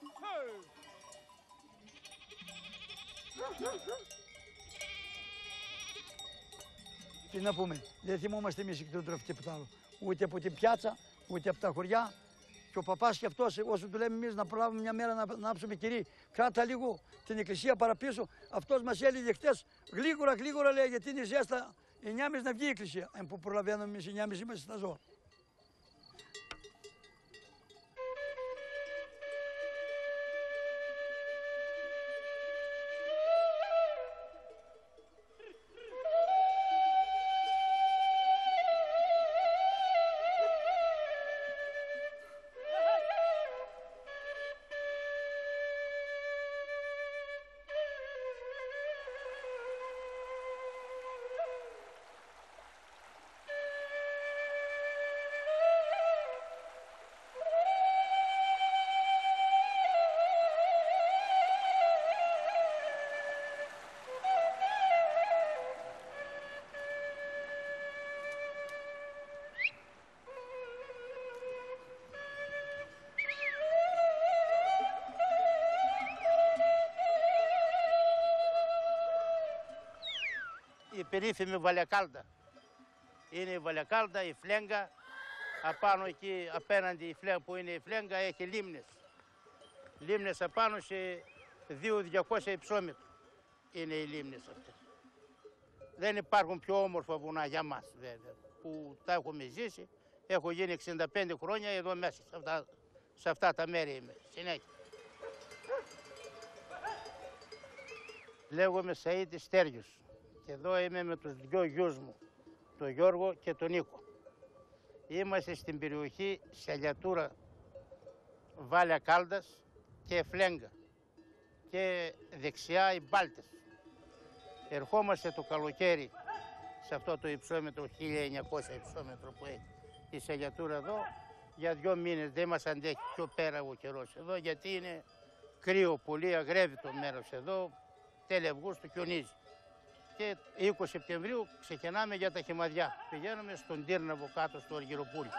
Τι να πούμε, δεν θυμόμαστε εμείς εκτροφή τίποτα άλλο. Ούτε από την πιάτσα, ούτε από τα χωριά. Και ο παπάς και αυτός, όσο του λέμε εμείς να προλάβουμε μια μέρα να, να άψουμε κηρύ, κράτα λίγο την εκκλησία παραπίσω. Αυτός μας έλεγε χτες, γλίγορα, γλίγορα λέει, γιατί είναι ζέστα εννιά και μισή να βγει η εκκλησία. Εν που προλαβαίνουμε εμείς εννιά και μισή είμαστε στα ζώα. Η περίφημη Βαλιακάλτα. Είναι η Βαλιακάλτα, η φλέγγα. Απάνω εκεί, απέναντι η φλέγγα που είναι η φλέγγα, έχει λίμνες. Λίμνες απάνω σε δύο χιλιάδες διακόσια υψόμετρο είναι οι λίμνες αυτές. Δεν υπάρχουν πιο όμορφα βουνά για μας, βέβαια, που τα έχουμε ζήσει. Έχω γίνει εξήντα πέντε χρόνια εδώ μέσα, σε αυτά, σε αυτά τα μέρη είμαι, συνέχεια. Λέγομαι Σαΐτης Στέργιος. Και εδώ είμαι με τους δυο γιους μου, τον Γιώργο και τον Νίκο. Είμαστε στην περιοχή Σελιατούρα, Βάλια Κάλτας και Φλέγγα και δεξιά οι Μπάλτες. Ερχόμαστε το καλοκαίρι σε αυτό το υψόμετρο, χίλια εννιακόσια υψόμετρο που έχει η Σελιατούρα εδώ, για δύο μήνες δεν μας αντέχει πιο πέρα ο καιρός εδώ, γιατί είναι κρύο πολύ, αγρεύει το μέρος εδώ, τέλη Αυγούστου χιονίζει. Και είκοσι Σεπτεμβρίου ξεκινάμε για τα χυμαδιά. Πηγαίνουμε στον Τύρναβο κάτω στο Αργυροπούλι.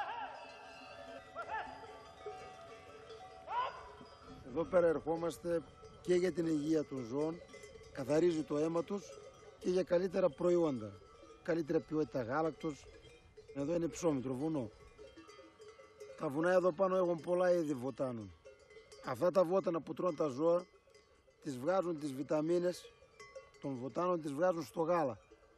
Εδώ πέρα ερχόμαστε και για την υγεία των ζώων, καθαρίζει το αίμα τους και για καλύτερα προϊόντα. Καλύτερη ποιότητα γάλακτος. Εδώ είναι ψώμητρο, βουνό. Τα βουνά εδώ πάνω έχουν πολλά είδη βοτάνων. Αυτά τα βότανα που τρώνε τα ζώα τις βγάζουν τις βιταμίνες των βοτάνων, τις βγάζουν στο γάλα,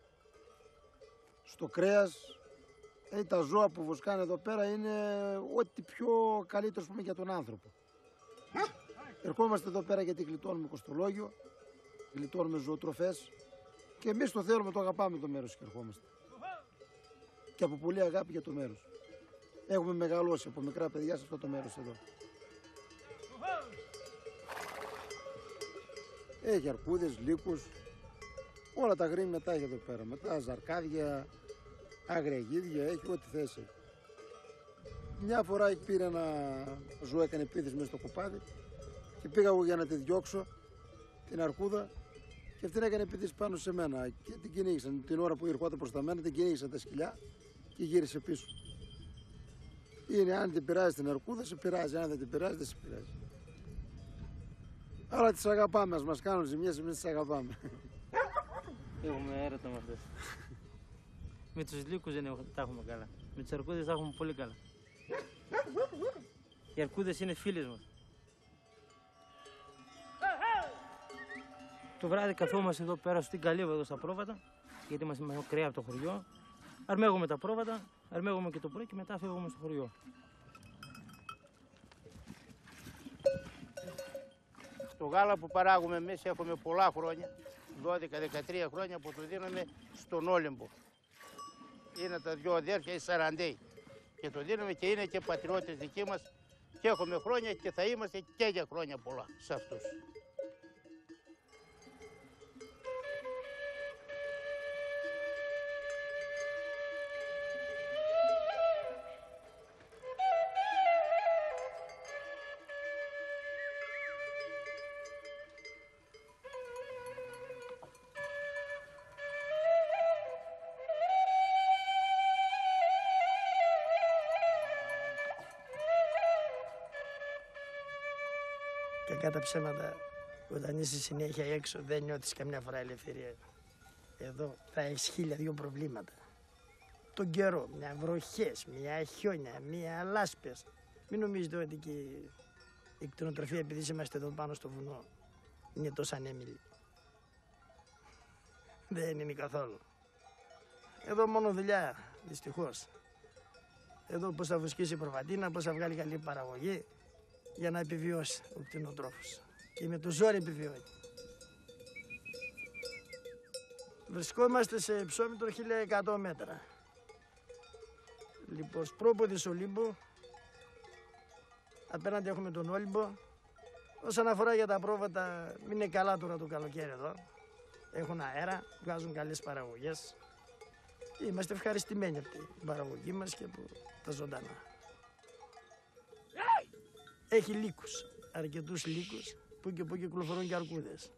στο κρέας. Ε, τα ζώα που βοσκάνε εδώ πέρα είναι ό,τι πιο καλύτερο πούμε, για τον άνθρωπο. Ερχόμαστε εδώ πέρα γιατί γλιτώνουμε κοστολόγιο, γλιτώνουμε ζωοτροφές και εμείς το θέλουμε, το αγαπάμε το μέρος και ερχόμαστε. Και από πολύ αγάπη για το μέρος. Έχουμε μεγαλώσει από μικρά παιδιά σε αυτό το μέρος εδώ. Έχει αρκούδες, λύκους, όλα τα γρήμια μετά έχει εδώ πέρα. Μετά ζαρκάδια, άγρια γίδια, έχει ό,τι θέση. Μια φορά πήρε ένα ζώο, έκανε επίθεση μέσα στο κοπάδι και πήγα εγώ για να τη διώξω, την αρκούδα, και αυτή έκανε επίθεση πάνω σε μένα και την κυνήγησαν. Την ώρα που ήρχόταν προς τα μένα την κυνήγησαν τα σκυλιά και γύρισε πίσω. Είναι αν την πειράζει την αρκούδα, σε πειράζει, αν δεν την πειράζει, δεν σε πειράζει. Αλλά τις αγαπάμε, ας μας κάνουν ζημιές, εμείς τις αγαπάμε. Έχουμε έρωτα με αυτές. Με τους λύκους δεν τα έχουμε καλά. Με τις αρκούδες τα έχουμε πολύ καλά. Οι αρκούδες είναι φίλες μας. Το βράδυ καθόμαστε εδώ πέρα στην καλύβα εδώ στα πρόβατα, γιατί είμαστε μακριά από το χωριό. Αρμέγουμε τα πρόβατα, αρμέγουμε και το πρωί και μετά φεύγουμε στο χωριό. Το γάλα που παράγουμε εμείς έχουμε πολλά χρόνια, δώδεκα δεκατρία χρόνια που το δίνουμε στον Όλυμπο. Είναι τα δυο αδέρφια, οι Σαραντέοι. Και το δίνουμε και είναι και πατριώτες δικοί μας και έχουμε χρόνια και θα είμαστε και για χρόνια πολλά σε αυτούς. Κακά τα ψέματα, όταν είσαι συνέχεια έξω δεν νιώθεις καμιά φορά ελευθερία. Εδώ θα έχεις χίλια δύο προβλήματα. Τον καιρό, μια βροχές, μια χιόνια, μια λάσπες. Μην νομίζετε ότι και η κτηνοτροφία, επειδή είμαστε εδώ πάνω στο βουνό, είναι τόσο ανέμιλη. Δεν είναι καθόλου. Εδώ μόνο δουλειά, δυστυχώς. Εδώ πώς θα βοσκήσει η προβατίνα, πώς θα βγάλει καλή παραγωγή για να επιβιώσει ο κτηνοτρόφος. Και με το ζόρι επιβιώνει. Βρισκόμαστε σε υψόμετρο χίλια εκατό μέτρα. Λοιπόν, πρόποδης Ολύμπου. Απέναντι έχουμε τον Όλυμπο. Όσον αφορά για τα πρόβατα, είναι καλά τώρα το καλοκαίρι εδώ. Έχουν αέρα, βγάζουν καλές παραγωγές. Είμαστε ευχαριστημένοι από την παραγωγή μας και από τα ζωντανά. Έχει λύκους, αρκετούς λύκους, που και που κυκλοφορούν και αρκούδες.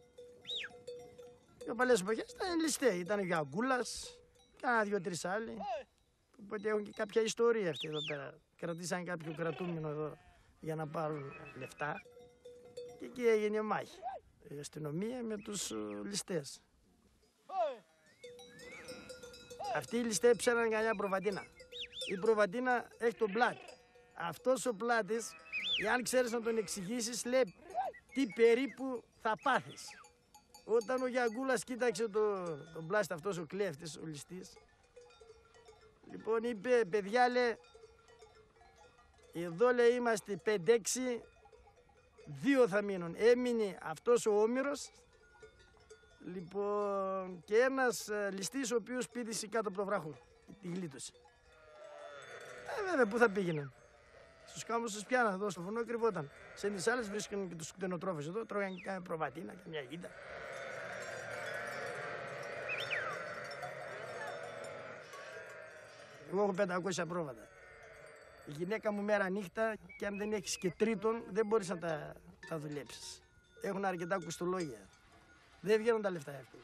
Οι παλιές εποχές ήταν ληστέ, ήταν και αγκούλας, κάνα δύο-τρεις άλλοι. Οπότε έχουν και κάποια ιστορία αυτοί εδώ πέρα. Κρατήσαν κάποιο κρατούμενο εδώ για να πάρουν λεφτά. Και εκεί έγινε μάχη. Η αστυνομία με τους ληστές. Αυτοί οι ληστές ψέραν κανιά προβατίνα. Η προβατίνα έχει τον πλάτη. Αυτός ο πλάτης, εάν ξέρεις να τον εξηγήσεις, λέει τι περίπου θα πάθεις. Όταν ο Γιαγκούλας κοίταξε τον το πλάστη αυτός ο κλέφτης, ο ληστής, λοιπόν είπε, παιδιά, λέει, εδώ λέει είμαστε πέντε έξι, δύο θα μείνουν. Έμεινε αυτός ο Όμηρος, λοιπόν, και ένας ληστής ο οποίος πήδησε κάτω από το βράχο, τη γλίτωσε. Ε, βέβαια, πού θα πήγαιναν. Στους κάμους τους πιάναν εδώ στο βουνό, κρυβόταν. Σε τις άλλες βρίσκαν και τους κτηνοτρόφες εδώ, τρώγαν και κάμια προβατίνα, καμιά γίδα. Εγώ έχω πεντακόσια πρόβατα. Η γυναίκα μου μέρα νύχτα και αν δεν έχεις και τρίτον δεν μπορείς να τα, τα δουλέψεις. Έχουν αρκετά κουστολόγια. Δεν βγαίνουν τα λεφτά εύκολα.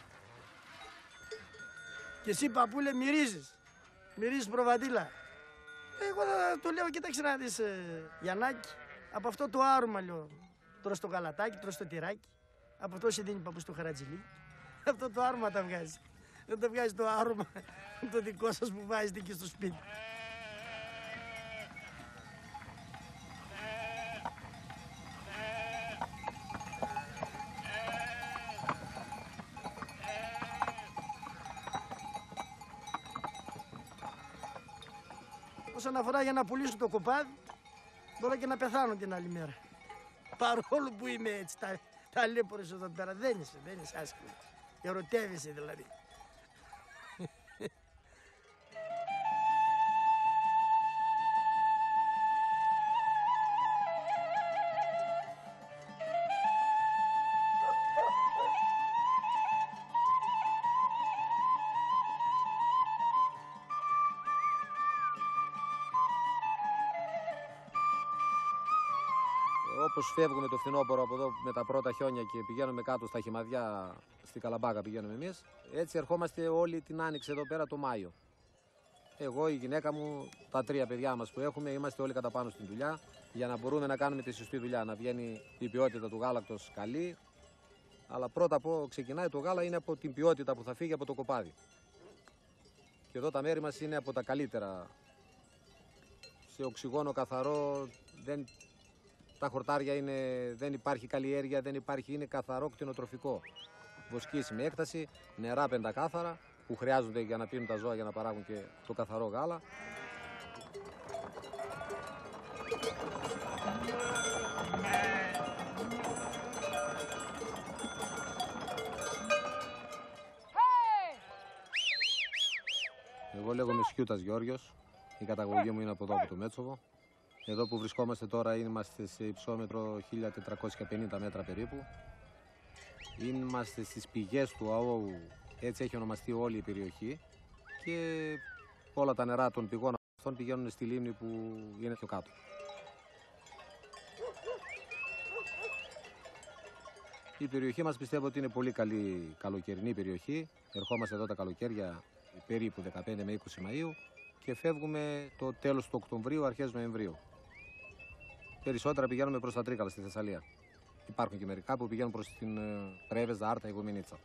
Και εσύ παππούλε μυρίζεις. Μυρίζεις προβατήλα. Εγώ θα το λέω, κοίταξε να δεις, ε, Γιαννάκη, από αυτό το άρωμα λέω. Τρως το γαλατάκι, τρως το τυράκι. Από αυτό σε δίνει παππούς το χαρατζιλί. Αυτό το άρωμα τα βγάζει. Δεν το βγάζει το άρωμα το δικό σας που βάζετε εκεί στο σπίτι. Όσον αφορά για να πουλήσω το κοπάδι, μπορώ και να πεθάνω την άλλη μέρα. Παρόλο που είμαι έτσι, τα, τα λέπορες εδώ πέρα, δεν είσαι, δεν είσαι άσχημο. Ερωτεύεσαι δηλαδή. Όπως φεύγουμε το φθινόπωρο από εδώ με τα πρώτα χιόνια και πηγαίνουμε κάτω στα Χυμαδιά, στη Καλαμπάκα πηγαίνουμε εμείς, έτσι ερχόμαστε όλη την άνοιξη εδώ πέρα το Μάιο. Εγώ, η γυναίκα μου, τα τρία παιδιά μας που έχουμε, είμαστε όλοι κατά πάνω στην δουλειά για να μπορούμε να κάνουμε τη σωστή δουλειά, να βγαίνει η ποιότητα του γάλακτος καλή. Αλλά πρώτα απ' όλα ξεκινάει το γάλα είναι από την ποιότητα που θα φύγει από το κοπάδι. Και εδώ τα μέρη μας είναι από τα καλύτερα. Σε οξυγόνο καθαρό, δεν... τα χορτάρια είναι, δεν υπάρχει καλλιέργεια, δεν υπάρχει, είναι καθαρό κτηνοτροφικό. Βοσκήσιμη έκταση, νερά πεντακάθαρα που χρειάζονται για να πίνουν τα ζώα για να παράγουν και το καθαρό γάλα. Εγώ λέγομαι Σιούτας Γιώργος, η καταγωγή μου είναι από εδώ, από το Μέτσοβο. Εδώ που βρισκόμαστε τώρα είμαστε σε υψόμετρο χίλια τετρακόσια πενήντα μέτρα περίπου. Είμαστε στις πηγές του Αόου, έτσι έχει ονομαστεί όλη η περιοχή. Και όλα τα νερά των πηγών αυτών πηγαίνουν στη λίμνη που είναι πιο κάτω. Η περιοχή μας πιστεύω ότι είναι πολύ καλή καλοκαιρινή περιοχή. Ερχόμαστε εδώ τα καλοκαίρια περίπου δεκαπέντε με είκοσι Μαΐου και φεύγουμε το τέλος του Οκτωβρίου, αρχές Νοεμβρίου. περισσότερα πηγαίνουμε προς τα Τρίκαλα στη Θεσσαλία. Υπάρχουν και μερικά που πηγαίνουν προς την Πρέβεζα, Άρτα, Ιγουμενίτσα.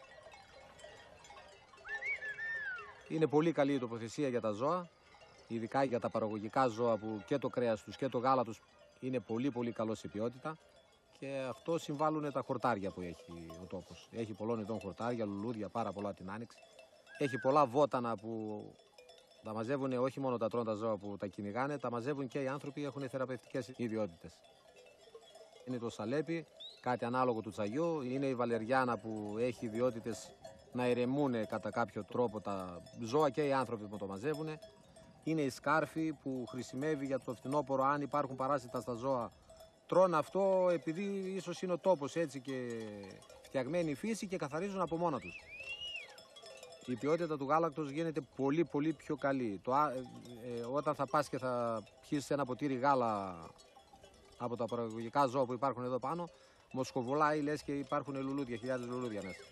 Είναι πολύ καλή η τοποθεσία για τα ζώα, ειδικά για τα παραγωγικά ζώα που και το κρέας τους και το γάλα τους είναι πολύ πολύ καλό σε ποιότητα. Και αυτό συμβάλλουν τα χορτάρια που έχει ο τόπος. Έχει πολλών ειδών χορτάρια, λουλούδια, πάρα πολλά την άνοιξη. Έχει πολλά βότανα που τα μαζεύουν, όχι μόνο τα τρώνε τα ζώα που τα κυνηγάνε, τα μαζεύουν και οι άνθρωποι, έχουν θεραπευτικές ιδιότητες. Είναι το σαλέπι, κάτι ανάλογο του τσαγιού. Είναι η βαλεριάνα που έχει ιδιότητες να ηρεμούν κατά κάποιο τρόπο τα ζώα και οι άνθρωποι που το μαζεύουν. Είναι η σκάρφη που χρησιμεύει για το φθινόπωρο, αν υπάρχουν παράσιτα στα ζώα. Τρώνε αυτό επειδή ίσως είναι ο τόπος έτσι και φτιαγμένη η φύση και καθαρίζουν από μόνα τους. Η ποιότητα του γάλακτος γίνεται πολύ πολύ πιο καλή. Το, ε, όταν θα πας και θα πιεις ένα ποτήρι γάλα από τα παραγωγικά ζώα που υπάρχουν εδώ πάνω, μοσκοβουλάει λες και υπάρχουν λουλούδια, χιλιάδες λουλούδια μέσα.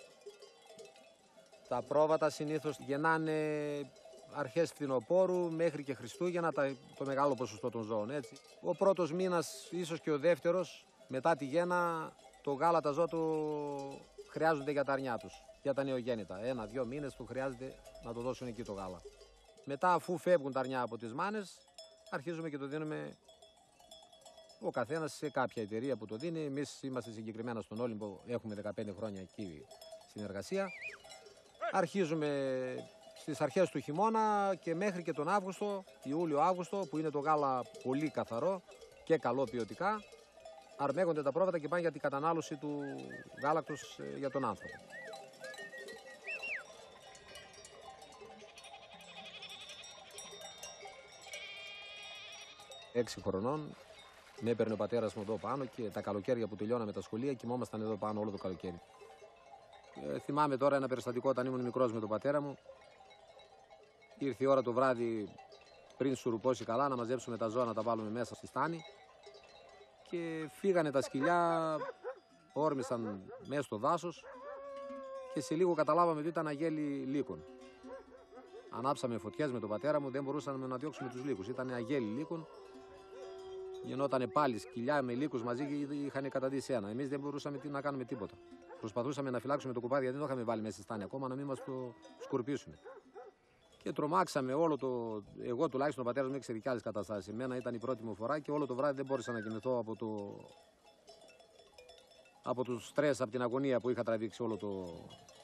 Τα πρόβατα συνήθως γεννάνε αρχές φθινοπόρου μέχρι και Χριστούγεννα, το μεγάλο ποσοστό των ζώων, έτσι. Ο πρώτος μήνας, ίσως και ο δεύτερος, μετά τη γέννα, το γάλα τα ζώα του χρειάζονται για τα αρνιά τους, για τα νεογέννητα. Ένα-δύο μήνες του χρειάζεται να το δώσουν εκεί το γάλα. Μετά, αφού φεύγουν τα αρνιά από τις μάνες, αρχίζουμε και το δίνουμε ο καθένας σε κάποια εταιρεία που το δίνει. Εμείς είμαστε συγκεκριμένα στον Όλυμπο, έχουμε δεκαπέντε χρόνια εκεί συνεργασία. Αρχίζουμε στις αρχές του χειμώνα και μέχρι και τον Αύγουστο, Ιούλιο-Αύγουστο, που είναι το γάλα πολύ καθαρό και καλό ποιοτικά, αρμέγονται τα πρόβατα και πάνε για την κατανάλωση του γάλακτος για τον άνθρωπο. Έξι χρονών με έπαιρνε ο πατέρας μου εδώ πάνω και τα καλοκαίρια που τελειώναμε τα σχολεία κοιμόμασταν εδώ πάνω όλο το καλοκαίρι. Ε, θυμάμαι τώρα ένα περιστατικό όταν ήμουν μικρός με τον πατέρα μου. Ήρθε η ώρα το βράδυ πριν σουρουπώσει καλά να μαζέψουμε τα ζώα να τα βάλουμε μέσα στη στάνη και φύγανε τα σκυλιά, όρμησαν μέσα στο δάσος και σε λίγο καταλάβαμε ότι ήταν αγέλη λύκων. Ανάψαμε φωτιές με τον πατέρα μου, δεν μπορούσαμε να διώξουμε τους λύκους, ήταν αγέλη λύκων. Γινότανε πάλι σκυλιά με λύκους μαζί και είχαν καταντήσει ένα. Εμείς δεν μπορούσαμε να κάνουμε τίποτα. Προσπαθούσαμε να φυλάξουμε το κουπάδι γιατί δεν το είχαμε βάλει μέσα στη στάνη ακόμα, να μην μας το σκορπίσουν. Και τρομάξαμε όλο το. Εγώ τουλάχιστον ο πατέρας μου ήξερε και άλλες καταστάσεις. Εμένα ήταν η πρώτη μου φορά και όλο το βράδυ δεν μπόρεσα να κοιμηθώ από το. από το στρες, από την αγωνία που είχα τραβήξει όλο το.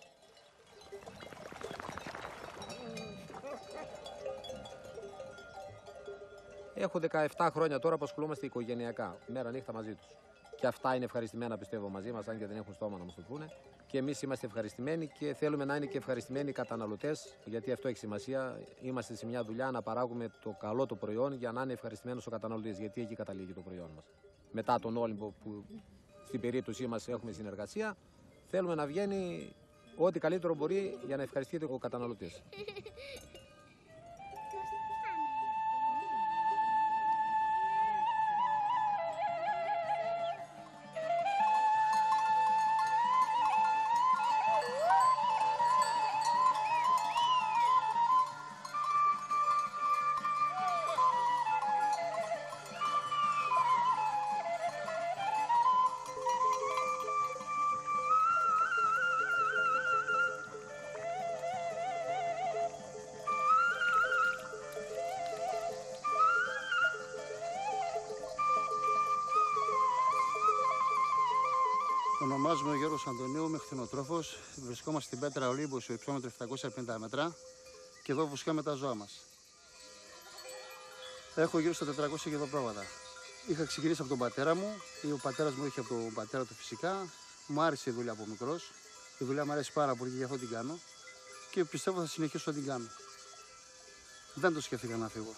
Έχω δεκαεπτά χρόνια τώρα που ασχολούμαστε οικογενειακά, μέρα νύχτα μαζί τους. Και αυτά είναι ευχαριστημένα πιστεύω μαζί μας, αν και δεν έχουν στόμα να μας το πούνε. Και εμείς είμαστε ευχαριστημένοι και θέλουμε να είναι και ευχαριστημένοι οι καταναλωτές, γιατί αυτό έχει σημασία. Είμαστε σε μια δουλειά να παράγουμε το καλό το προϊόν για να είναι ευχαριστημένος ο καταναλωτής, γιατί εκεί καταλήγει το προϊόν μας. Μετά τον Όλυμπο που στην περίπτωσή μας έχουμε συνεργασία, θέλουμε να βγαίνει ό,τι καλύτερο μπορεί για να ευχαριστείτε ο καταναλωτής. Ονομάζομαι Γιώργος Αντωνίου, είμαι χθινοτρόφος. Βρισκόμαστε στην Πέτρα Ολύμπου, στο υψόμετρο επτακόσια πενήντα μέτρα και εδώ βουσκάμε τα ζώα μας. Έχω γύρω στα τετρακόσια γεδοπρόβατα. Είχα ξεκινήσει από τον πατέρα μου, ή ο πατέρας μου είχε από τον πατέρα του φυσικά. Μου άρεσε η δουλειά από μικρός. Η δουλειά μου αρέσει πάρα πολύ και γι' αυτό την κάνω και πιστεύω θα συνεχίσω να την κάνω. Δεν το σκέφτηκα να φύγω.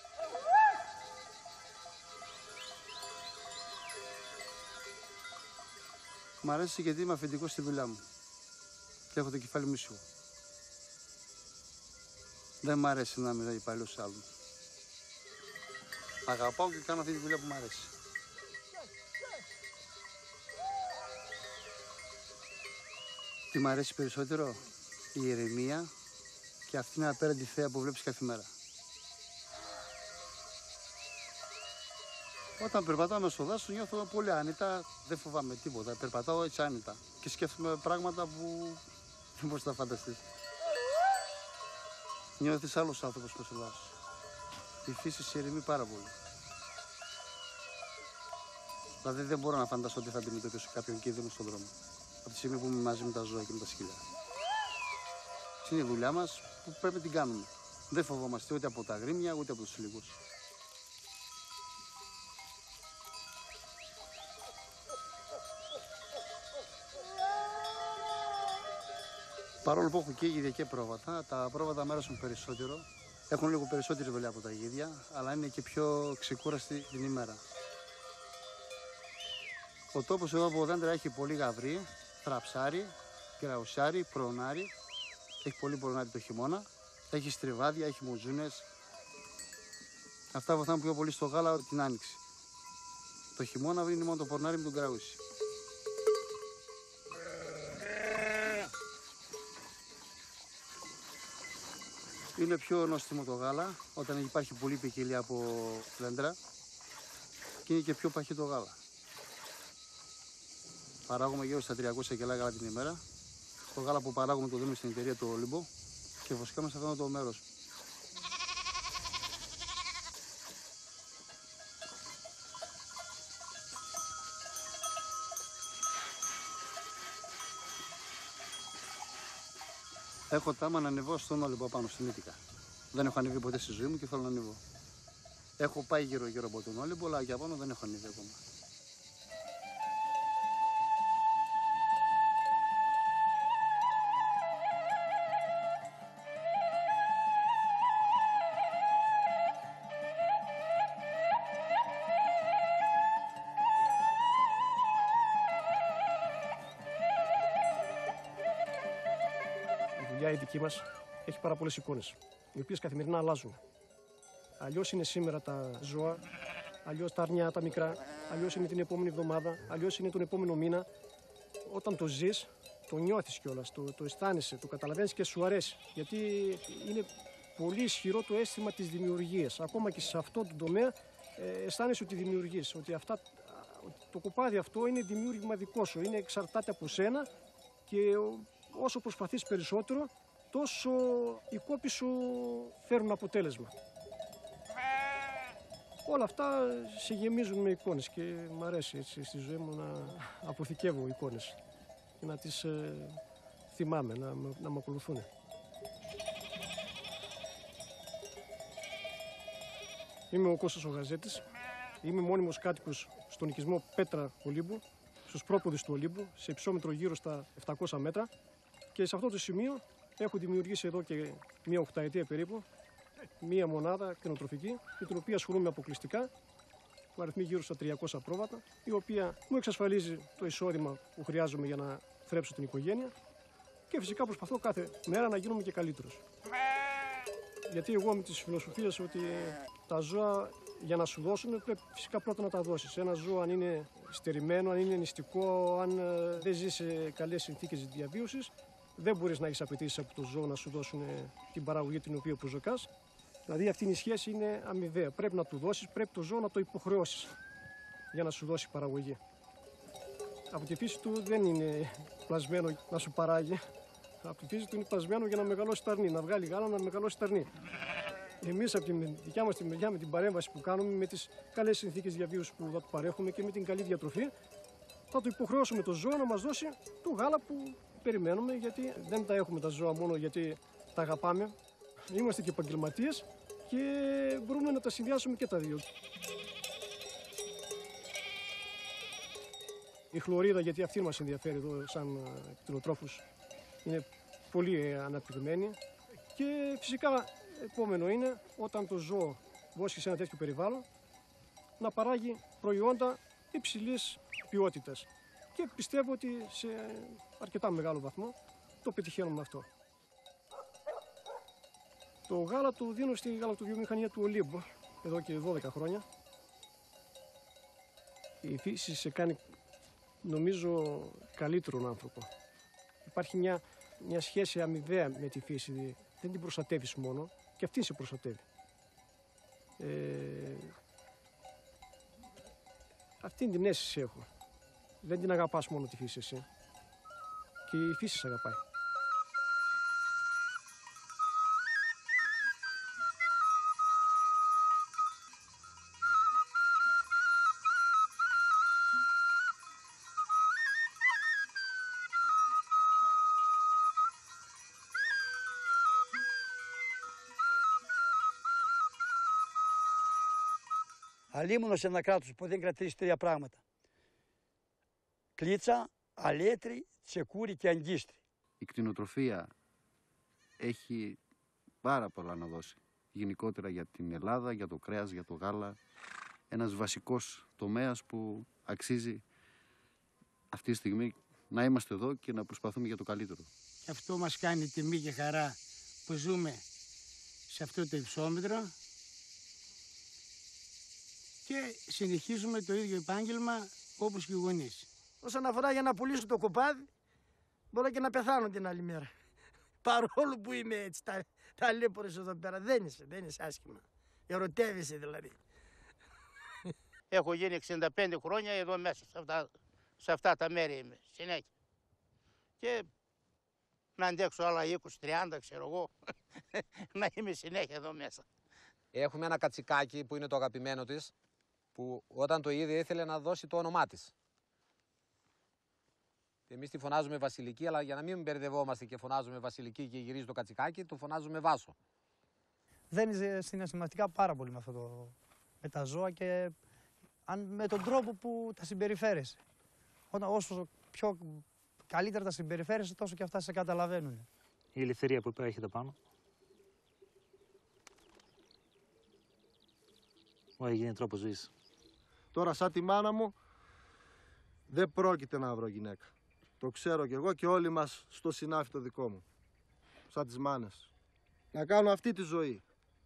Μ' αρέσει γιατί είμαι αφεντικός στη δουλειά μου και έχω το κεφάλι μου ήσυχο. Δεν μ' αρέσει να είμαι υπαλλήλος άλλων. Αγαπάω και κάνω αυτή τη δουλειά που μ' αρέσει. Τι μ' αρέσει περισσότερο? Η ηρεμία και αυτή είναι απέραντη θέα που βλέπεις κάθε μέρα. Όταν περπατάω μες στο δάσος νιώθω πολύ άνετα, δεν φοβάμαι τίποτα. Περπατάω έτσι άνετα και σκέφτομαι πράγματα που δεν μπορείς να φανταστείς. Νιώθεις άλλος άνθρωπος μες στο δάσος. Η φύση σε ηρεμεί πάρα πολύ. Δηλαδή δεν μπορώ να φανταστώ ότι θα αντιμετωπίσω κάποιον κίνδυνο στον δρόμο. Από τη στιγμή που είμαι μαζί με τα ζώα και με τα σκυλιά. Είναι η δουλειά μας που πρέπει να την κάνουμε. Δεν φοβόμαστε ούτε από τα γρήμια ούτε από τους λύκους. Παρόλο που έχω και γίδια και πρόβατα, τα πρόβατα μέρασαν περισσότερο. Έχουν λίγο περισσότερη δουλειά από τα γίδια, αλλά είναι και πιο ξεκούραστοι την ημέρα. Ο τόπος εδώ από δέντρα έχει πολύ γαβρί, θραψάρι, γκραουσάρι, προνάρι. Έχει πολύ προνάρι το χειμώνα. Έχει στριβάδια, έχει μουζούνες. Αυτά βοηθάνε πιο πολύ στο γάλα την άνοιξη. Το χειμώνα είναι μόνο το προνάρι με τον γκραούσι. Είναι πιο νόστιμο το γάλα όταν υπάρχει πολλή ποικιλία από δέντρα και είναι και πιο παχύ το γάλα. Παράγουμε γύρω στα τριακόσια κιλά γάλα την ημέρα. Το γάλα που παράγουμε το δίνουμε στην εταιρεία του Όλυμπο και βοσκάμε σε αυτό το μέρος. Έχω τάμα να ανεβώ στον Όλυμπο πάνω στη Μύτικα. Δεν έχω ανέβει ποτέ στη ζωή μου και θέλω να ανεβώ. Έχω πάει γύρω-γύρω από τον Όλυμπο, αλλά για πάνω δεν έχω ανέβει ακόμα. Η δική μας έχει πάρα πολλές εικόνες, οι οποίες καθημερινά αλλάζουν. Αλλιώς είναι σήμερα τα ζώα, αλλιώς τα αρνιά, τα μικρά, αλλιώς είναι την επόμενη εβδομάδα, αλλιώς είναι τον επόμενο μήνα. Όταν το ζεις, το νιώθεις κιόλας, το, το αισθάνεσαι, το καταλαβαίνεις και σου αρέσει. Γιατί είναι πολύ ισχυρό το αίσθημα της δημιουργίας. Ακόμα και σε αυτό το τομέα ε, αισθάνεσαι ότι δημιουργείς, ότι αυτά, το κοπάδι αυτό είναι δημιούργημα δικό σου, είναι εξαρτάται από σένα και όσο προσπαθείς περισσότερο, τόσο οι κόποι σου φέρουν αποτέλεσμα. Όλα αυτά σε γεμίζουν με εικόνες και μ' αρέσει έτσι, στη ζωή μου να αποθηκεύω εικόνες και να τις ε, θυμάμαι, να, να με ακολουθούν. Είμαι ο Κώστας ο Γαζέτης, είμαι μόνιμος κάτοικος στον οικισμό Πέτρα Ολύμπου, στους πρόποδες του Ολύμπου, σε υψόμετρο γύρω στα επτακόσια μέτρα. Και σε αυτό το σημείο έχω δημιουργήσει εδώ και μία οχταετία περίπου μία μονάδα κτηνοτροφική, με την οποία ασχολούμαι αποκλειστικά, που αριθμεί γύρω στα τριακόσια πρόβατα, η οποία μου εξασφαλίζει το εισόδημα που χρειάζομαι για να θρέψω την οικογένεια και φυσικά προσπαθώ κάθε μέρα να γίνομαι και καλύτερος. Γιατί εγώ με τις φιλοσοφίες ότι τα ζώα για να σου δώσουν πρέπει φυσικά πρώτα να τα δώσεις. Ένα ζώο αν είναι στερημένο, αν είναι νηστικό, αν δεν ζει σε καλές συνθήκες διαβίωσης, δεν μπορείς να έχεις απαιτήσεις από το ζώο να σου δώσουν την παραγωγή την οποία προσδοκάς. Δηλαδή αυτή η σχέση είναι αμοιβαία. Πρέπει να του δώσεις, πρέπει το ζώο να το υποχρεώσεις για να σου δώσει παραγωγή. Από τη φύση του δεν είναι πλασμένο να σου παράγει. Από τη φύση του είναι πλασμένο για να μεγαλώσει τα αρνί, να βγάλει γάλα, να μεγαλώσει τα αρνί. Εμείς από τη δικιά μας τη μεριά, με την παρέμβαση που κάνουμε, με τις καλές συνθήκες διαβίωσης που θα του παρέχουμε και με την καλή διατροφή, θα το υποχρεώσουμε το ζώο να μας δώσει το γάλα που περιμένουμε, γιατί δεν τα έχουμε τα ζώα μόνο γιατί τα αγαπάμε. Είμαστε και επαγγελματίες και μπορούμε να τα συνδυάσουμε και τα δύο. Η χλωρίδα, γιατί αυτή μας ενδιαφέρει εδώ σαν κτηνοτρόφους, είναι πολύ αναπτυγμένη και φυσικά επόμενο είναι όταν το ζώο βόσκει σε ένα τέτοιο περιβάλλον να παράγει προϊόντα υψηλής ποιότητας. Και πιστεύω ότι σε αρκετά μεγάλο βαθμό το πετυχαίνουμε αυτό. Το γάλα το δίνω στη γαλακτοβιομηχανία του Ολύμπου εδώ και δώδεκα χρόνια. Η φύση σε κάνει, νομίζω, καλύτερον άνθρωπο. Υπάρχει μια, μια σχέση αμοιβαία με τη φύση. Δεν την προστατεύεις μόνο, και αυτή σε προστατεύει. Ε, Αυτή την αίσθηση έχω. Δεν την αγαπάς μόνο τη φύση εσύ. Και η φύση σε αγαπάει. Αλίμονο σε ένα κράτος που δεν κρατήσει τρία πράγματα. Κλίτσα, αλέτρι, τσεκούρι και αγκίστρι. Η κτηνοτροφία έχει πάρα πολλά να δώσει. Γενικότερα για την Ελλάδα, για το κρέας, για το γάλα. Ένας βασικός τομέας που αξίζει αυτή τη στιγμή να είμαστε εδώ και να προσπαθούμε για το καλύτερο. Αυτό μας κάνει τιμή και χαρά που ζούμε σε αυτό το υψόμετρο και συνεχίζουμε το ίδιο επάγγελμα όπως και οι γονείς. Όσον αφορά για να πουλήσω το κοπάδι, μπορώ και να πεθάνω την άλλη μέρα. Παρόλο που είμαι έτσι, τα, τα λέπορες εδώ πέρα, δεν είσαι, δεν είσαι άσχημα. Ερωτεύεσαι δηλαδή. Έχω γίνει εξήντα πέντε χρόνια εδώ μέσα σε αυτά, σε αυτά τα μέρη είμαι, συνέχεια. Και να αντέξω άλλα είκοσι τριάντα, ξέρω εγώ, να είμαι συνέχεια εδώ μέσα. Έχουμε ένα κατσικάκι που είναι το αγαπημένο της, που όταν το είδε ήθελε να δώσει το όνομά της. Εμείς τη φωνάζουμε Βασιλική, αλλά για να μην μπερδευόμαστε και φωνάζουμε Βασιλική και γυρίζει το κατσικάκι, το φωνάζουμε Βάσο. Δένει συναισθηματικά πάρα πολύ με, αυτό το, με τα ζώα και αν, με τον τρόπο που τα συμπεριφέρεσαι. Όταν, όσο πιο καλύτερα τα συμπεριφέρεσαι, τόσο και αυτά σε καταλαβαίνουν. Η ελευθερία που έχετε πάνω. Ο έγινε τρόπος ζωής. Τώρα σαν τη μάνα μου δεν πρόκειται να βρω γυναίκα. Το ξέρω κι εγώ και όλοι μας στο συνάφι το δικό μου. Σαν τις μάνες. Να κάνω αυτή τη ζωή.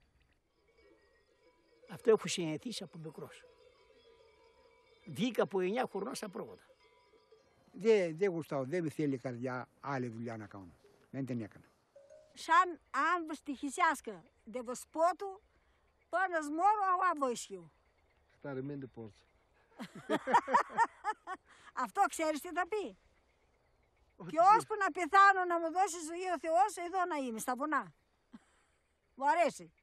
Αυτό έχω συνηθίσει από μικρός. Βγήκα από εννιά χρονών στα πρόβατα. Δεν δε γουστάω, δεν με θέλει η καρδιά άλλη δουλειά να κάνω. Δεν την έκανα. Σαν αν στοιχησιάσκα, δεν το σπότου, πόνας μόνο αγώ βοησιού. Χταρημένη πόρτσα. Αυτό ξέρεις τι θα πει. Και ώσπου να πεθάνω να μου δώσει ζωή ο Θεός, εδώ να είμαι, στα βουνά. Μου αρέσει.